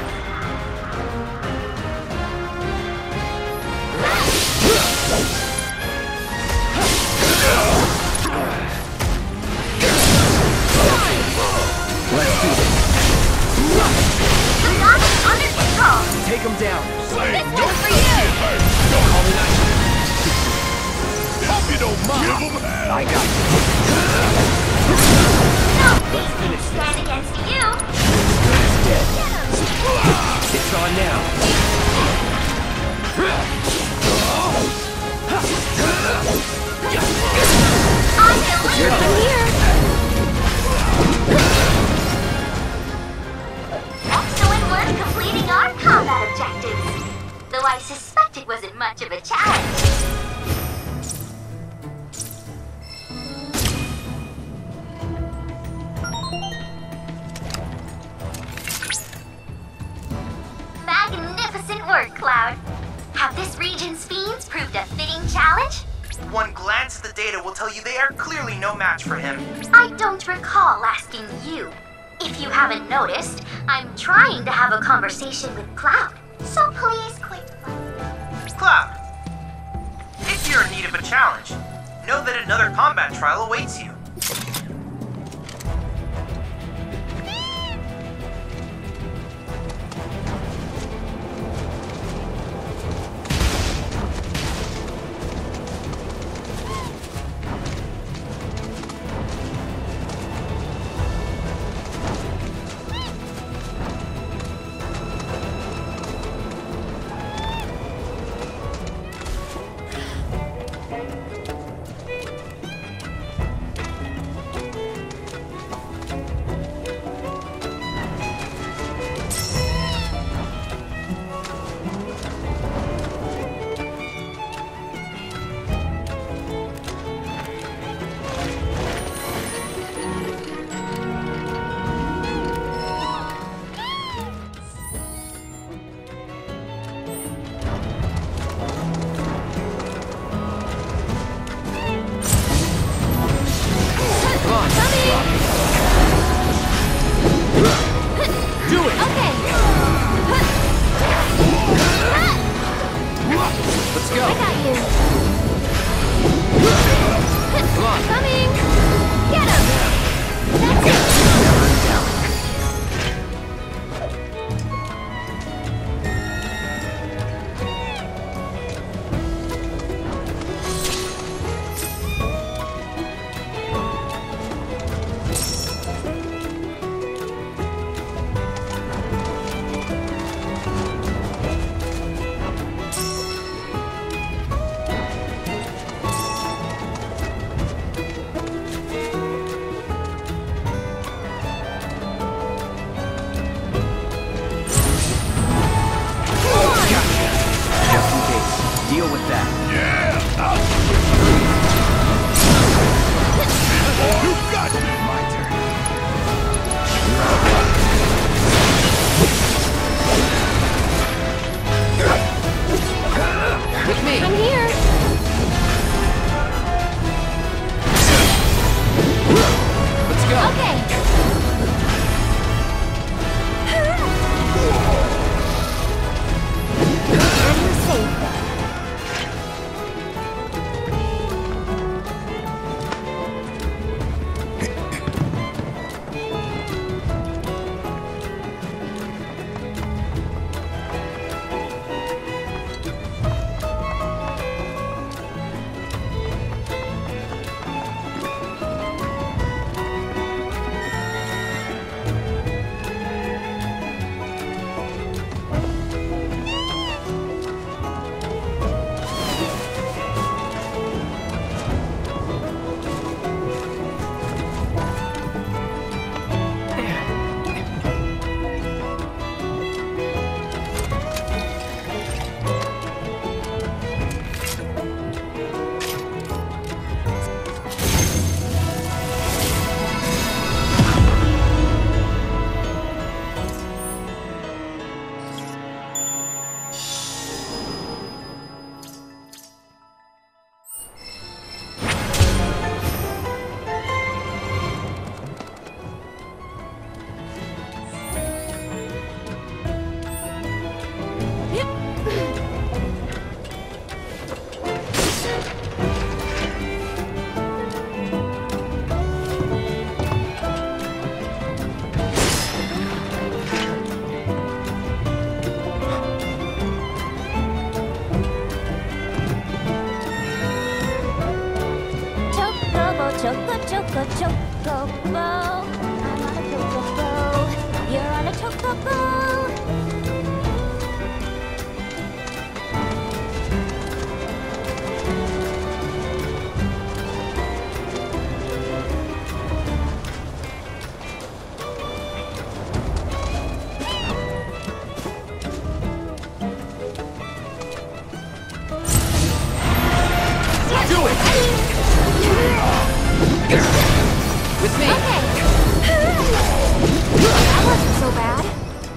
Let's do this. You got it under control. Take him down. This one's for you. Call it out. Hope you don't mind. Give 'em hell. I got you. No, Let's finish this. stand against you. It's dead. It's on now. I'm the You're leader. Excellent work completing our combat objectives. Though I suspect it wasn't much of a challenge. Magnificent work, Cloud. Have this region's fiends proved a fitting challenge? One glance at the data will tell you they are clearly no match for him. I don't recall asking you. If you haven't noticed, I'm trying to have a conversation with Cloud. So please quit. Cloud, if you're in need of a challenge, know that another combat trial awaits you. choco, chocobo. I'm on a chocobo. You're on a chocobo. With me! That wasn't so bad.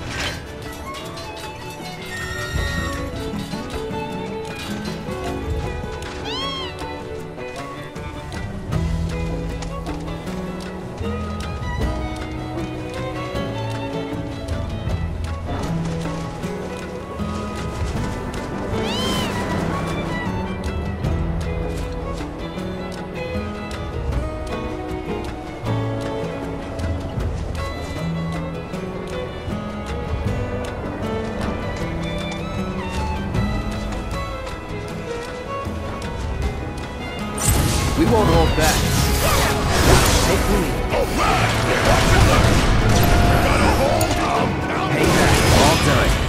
We won't hold back. Take the lead. Payback. All done.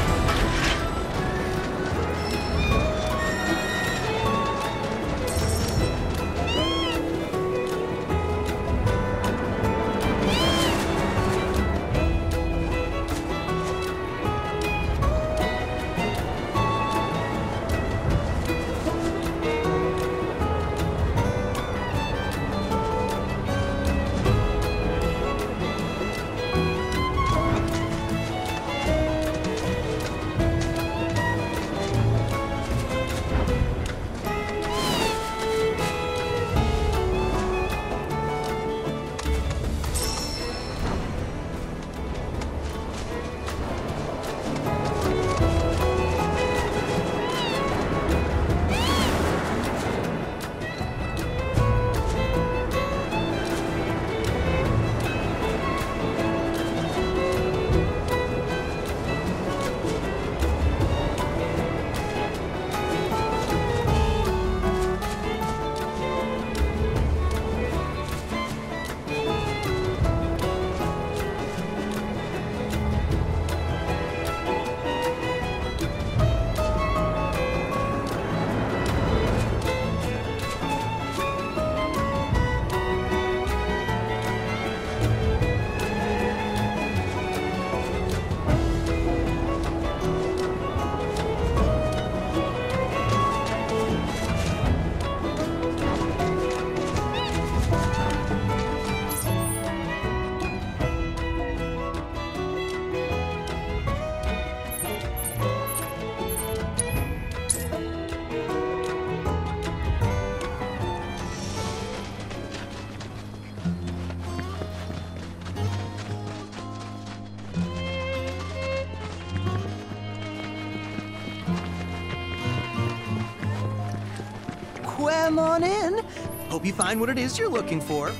Come on in. Hope you find what it is you're looking for.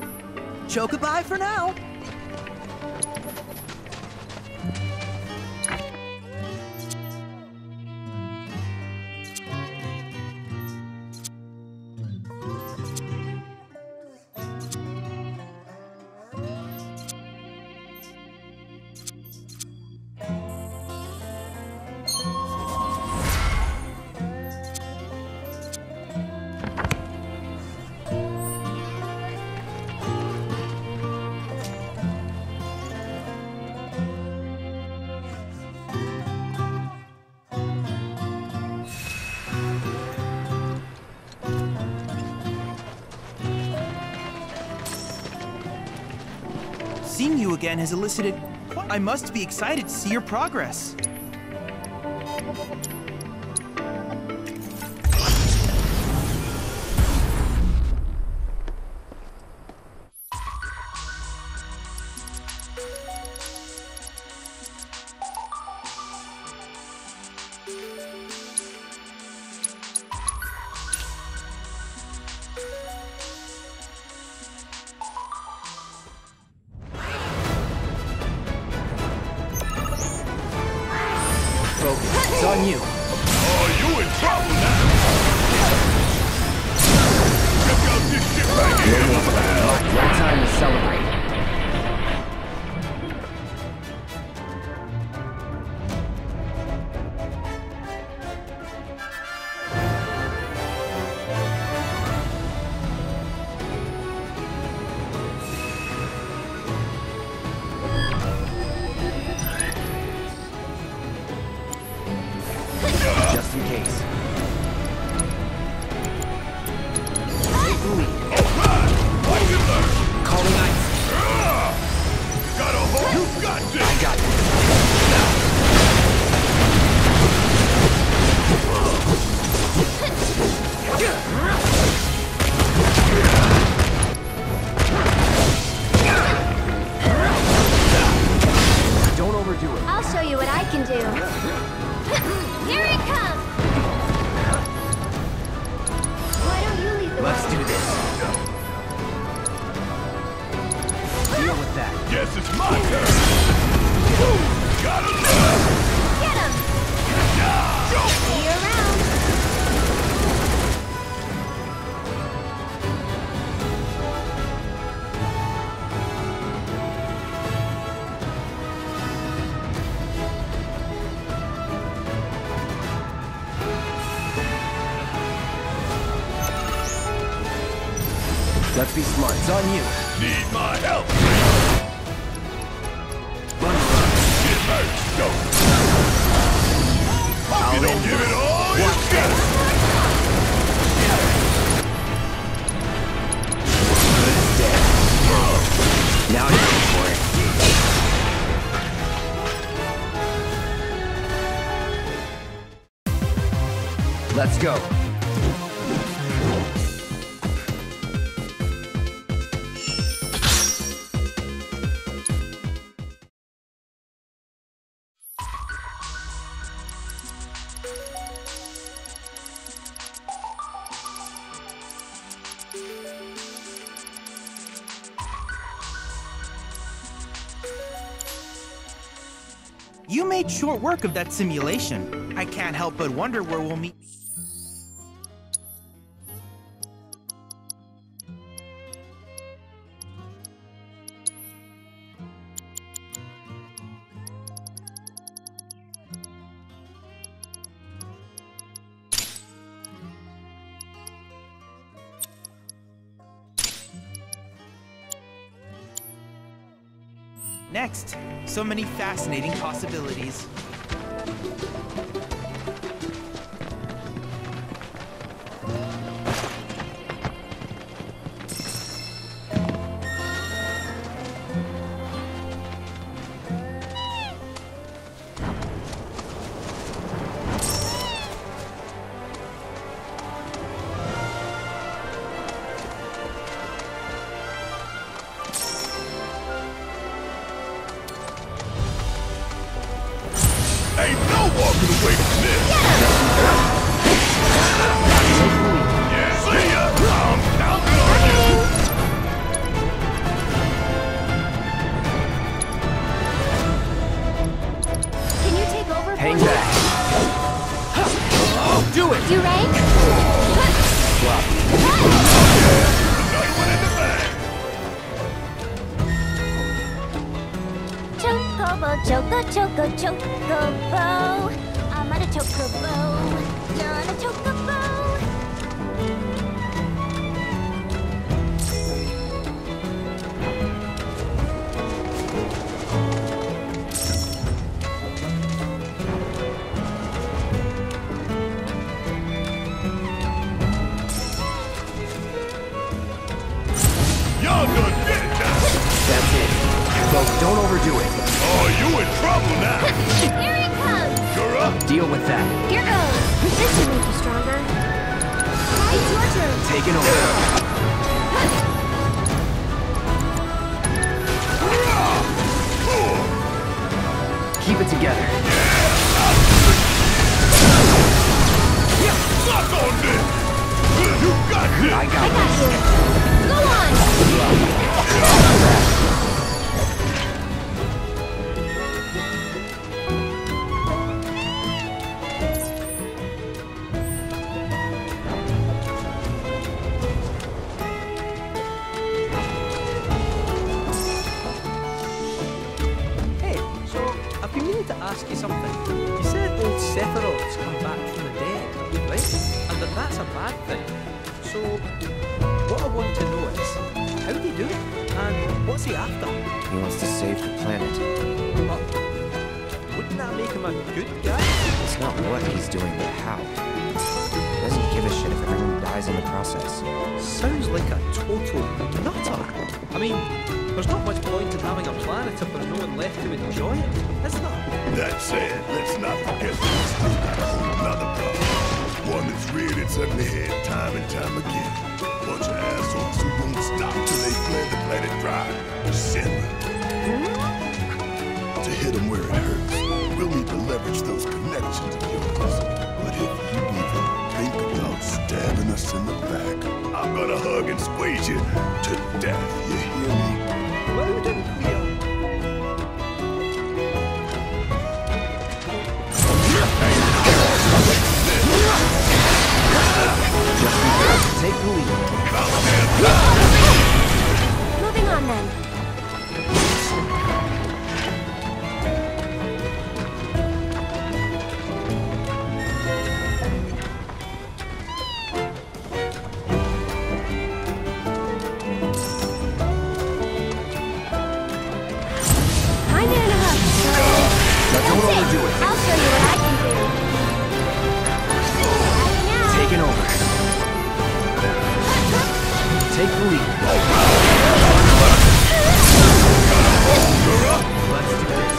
Chocobo for now. Seeing you again has elicited... I must be excited to see your progress. Let's be smart. It's on you. Need my help. Run. Get merged. Go. Hope you don't give it all you got. Good as dead. Now you go for it. Let's go. You made short work of that simulation. I can't help but wonder where we'll meet. Next, so many fascinating possibilities. Ain't no walking away from this. Yeah. See ya. I'm counting on you. Can you take over? Hang for me? back. Do it. You rank? Another one in the bag. Chocobo, choco, chocobo. I'm on a chocobo. You're on a chocobo. Y'all done did it now. That's it. Folks, don't overdo it. Oh, you in trouble now. Here it comes. You're up. Deal with that. Here goes. This should make you stronger. It's your turn. Taking over. Keep it together. Suck on this. You got this. I I got got this. you. Go on. Hey, so I've been meaning to ask you something. You said old Sephiroth's come back from the dead, right? And that's a bad thing. So, what I want to know is, how did he do it? And what's he after? He wants to save the planet. But wouldn't that make him a good guy? It's not what he's doing, but how. He doesn't give a shit if everyone dies in the process. Sounds like a total nutter. I mean, there's not much point in having a planet if there's no one left to enjoy it, is there? That said, let's not forget that we still got a whole nother problem. One that's reared its ugly head time and time again. Bunch of assholes who won't stop till they fled the planet dry. Sin. To hit them where it hurts, we'll need to leverage those connections of yours. But if you even think about stabbing us in the back, I'm gonna hug and squeeze you to death, you hear me? Loud and clear. Take the lead. Moving on then. take the lead. Let's do this.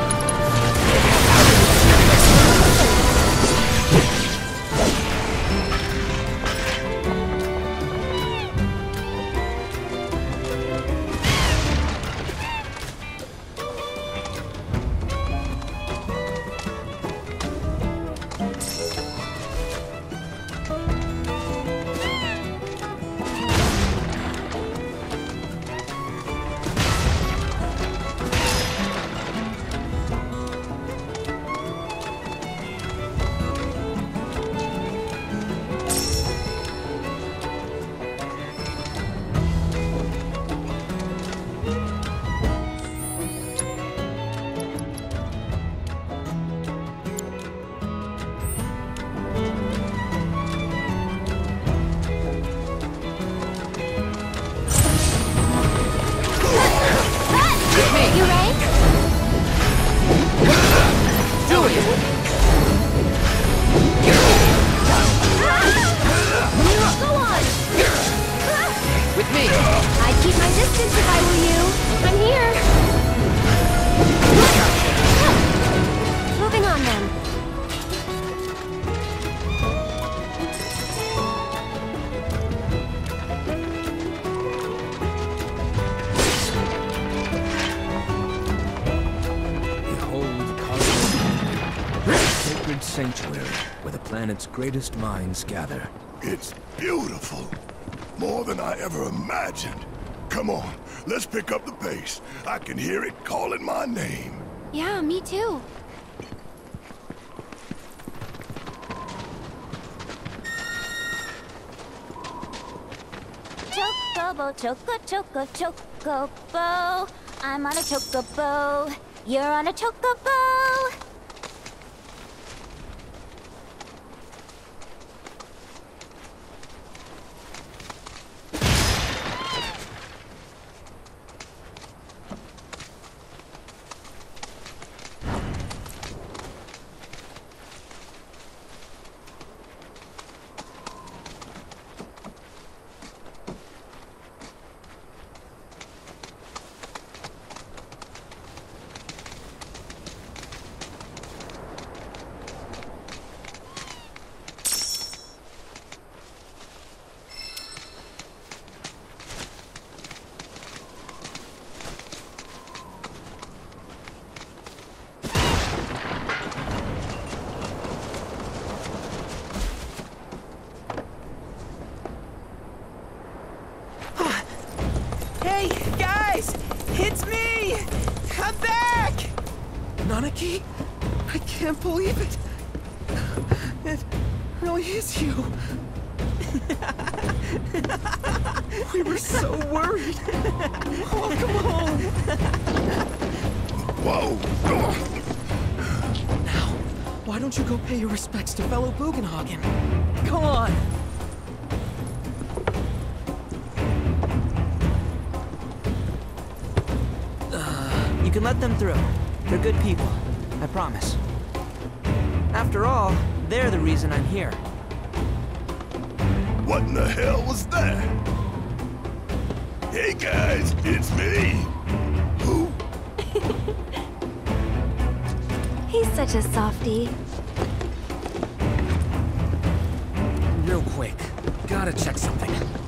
Sanctuary, where the planet's greatest minds gather. It's beautiful. More than I ever imagined. Come on, let's pick up the pace. I can hear it calling my name. Yeah, me too. Chocobo, chocobo. I'm on a chocobo. You're on a chocobo. Hey, guys! It's me! I'm back! Nanaki? I can't believe it. It really is you. We were so worried. Welcome home. Whoa! Now, why don't you go pay your respects to fellow Bugenhagen? Come on! You can let them through. They're good people. I promise. After all, they're the reason I'm here. What in the hell was that? Hey guys, it's me. Who? He's such a softie. Real quick, gotta check something.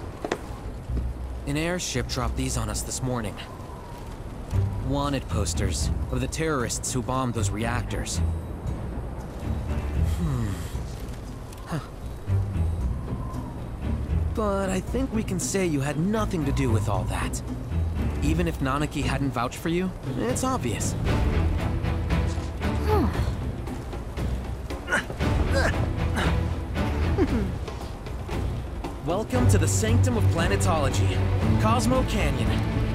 An airship dropped these on us this morning. Wanted posters of the terrorists who bombed those reactors. Huh. But I think we can say you had nothing to do with all that. Even if Nanaki hadn't vouched for you, it's obvious. Welcome to the sanctum of planetology, Cosmo Canyon.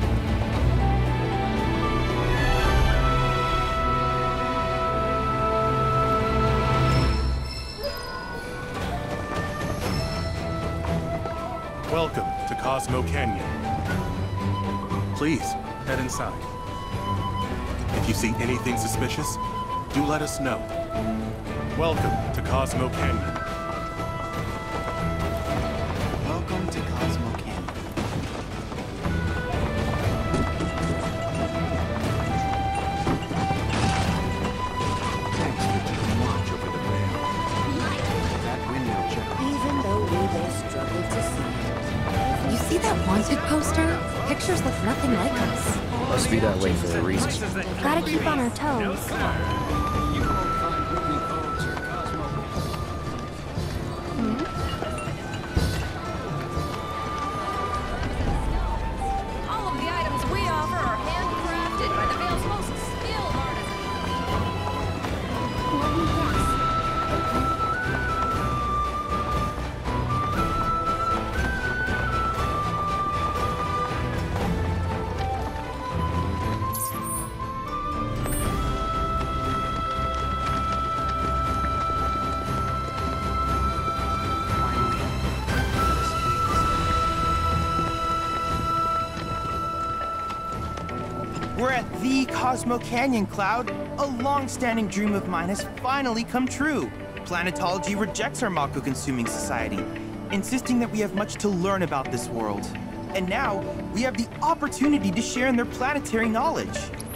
Welcome to Cosmo Canyon. Please, head inside. If you see anything suspicious, do let us know. Welcome to Cosmo Canyon. Welcome to Cosmo Canyon. wanted poster? Pictures look nothing like us. Must be that way for a reason. Gotta keep on our toes. All of the items we offer are handcrafted by the Vale's most skilled artisans. Let me guess. We're at the Cosmo Canyon, Cloud. A long-standing dream of mine has finally come true. Planetology rejects our Mako-consuming society, insisting that we have much to learn about this world. And now, we have the opportunity to share in their planetary knowledge.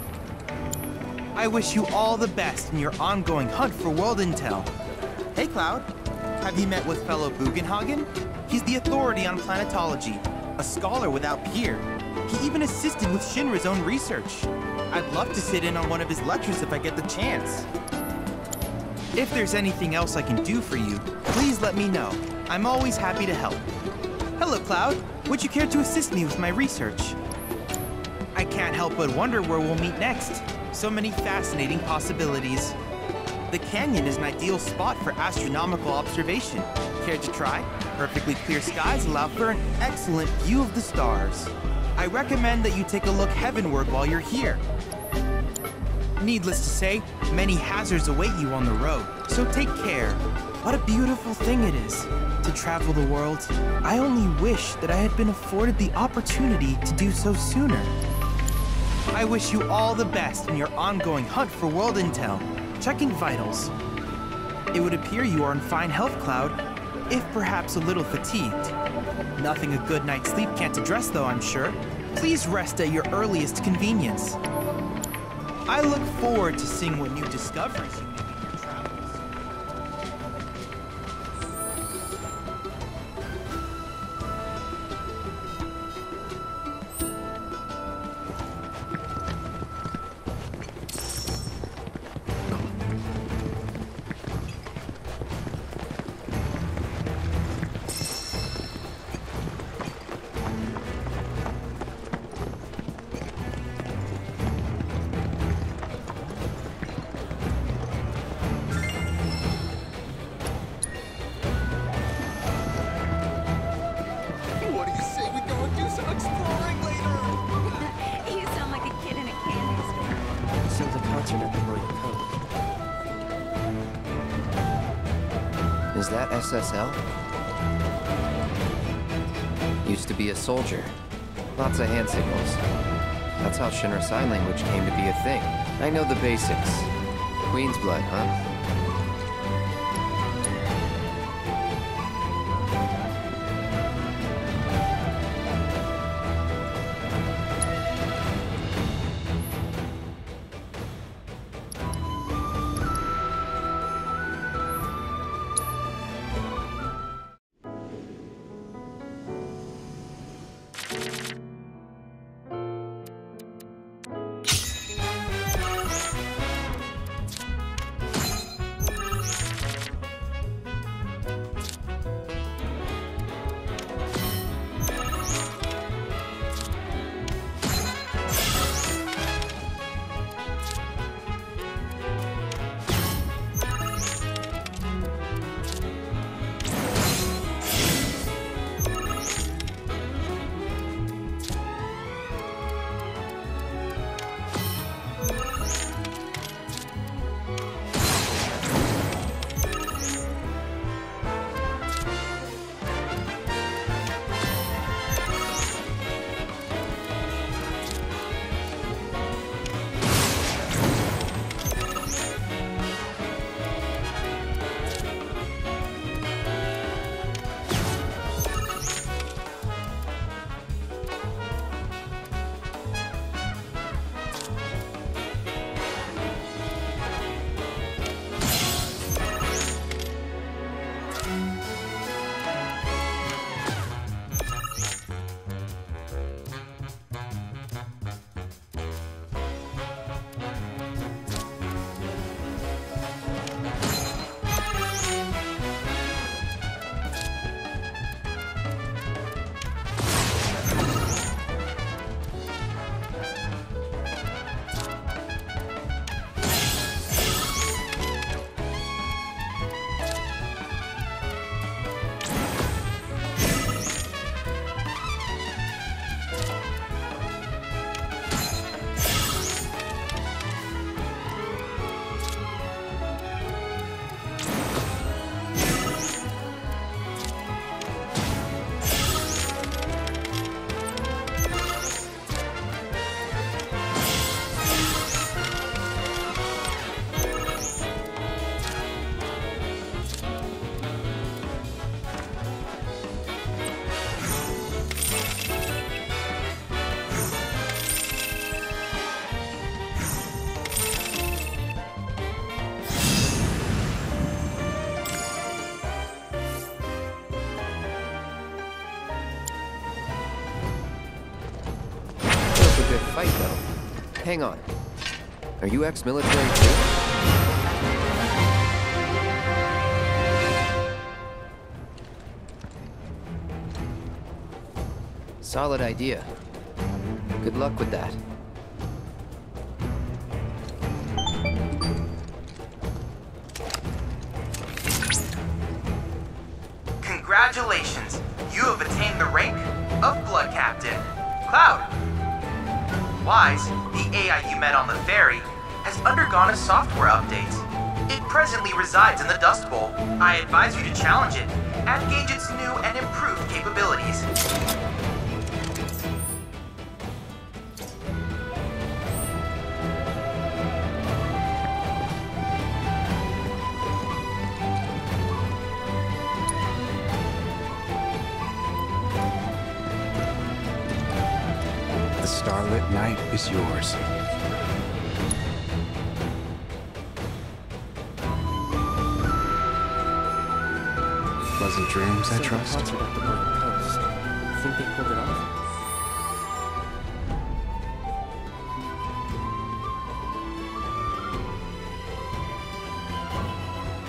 I wish you all the best in your ongoing hunt for world intel. Hey, Cloud. Have you met with fellow Bugenhagen? He's the authority on planetology, a scholar without peer. He even assisted with Shinra's own research. I'd love to sit in on one of his lectures if I get the chance. If there's anything else I can do for you, please let me know. I'm always happy to help. Hello, Cloud. Would you care to assist me with my research? I can't help but wonder where we'll meet next. So many fascinating possibilities. The canyon is an ideal spot for astronomical observation. Care to try? Perfectly clear skies allow for an excellent view of the stars. I recommend that you take a look heavenward while you're here. Needless to say, many hazards await you on the road, so take care. What a beautiful thing it is to travel the world. I only wish that I had been afforded the opportunity to do so sooner. I wish you all the best in your ongoing hunt for world intel. Checking vitals. It would appear you are in fine health, Cloud, if perhaps a little fatigued. Nothing a good night's sleep can't address, though, I'm sure. Please rest at your earliest convenience. I look forward to seeing what new discoveries you make in your travels. What do you say we go and do some exploring later? You sound like a kid in a candy store. So the concert at the Royal Code. Is that SSL? Used to be a soldier. Lots of hand signals. That's how Shinra Sign Language came to be a thing. I know the basics. Queen's blood, huh? fight, though. Hang on. Are you ex-military too? Solid idea. Good luck with that. Congratulations! You have attained the rank of Blood Captain. Cloud! Wise, the AI you met on the ferry, has undergone a software update. It presently resides in the Dust Bowl. I advise you to challenge it and gauge its new and improved capabilities. The starlit night is yours. Pleasant dreams, I trust. Think they pulled it off?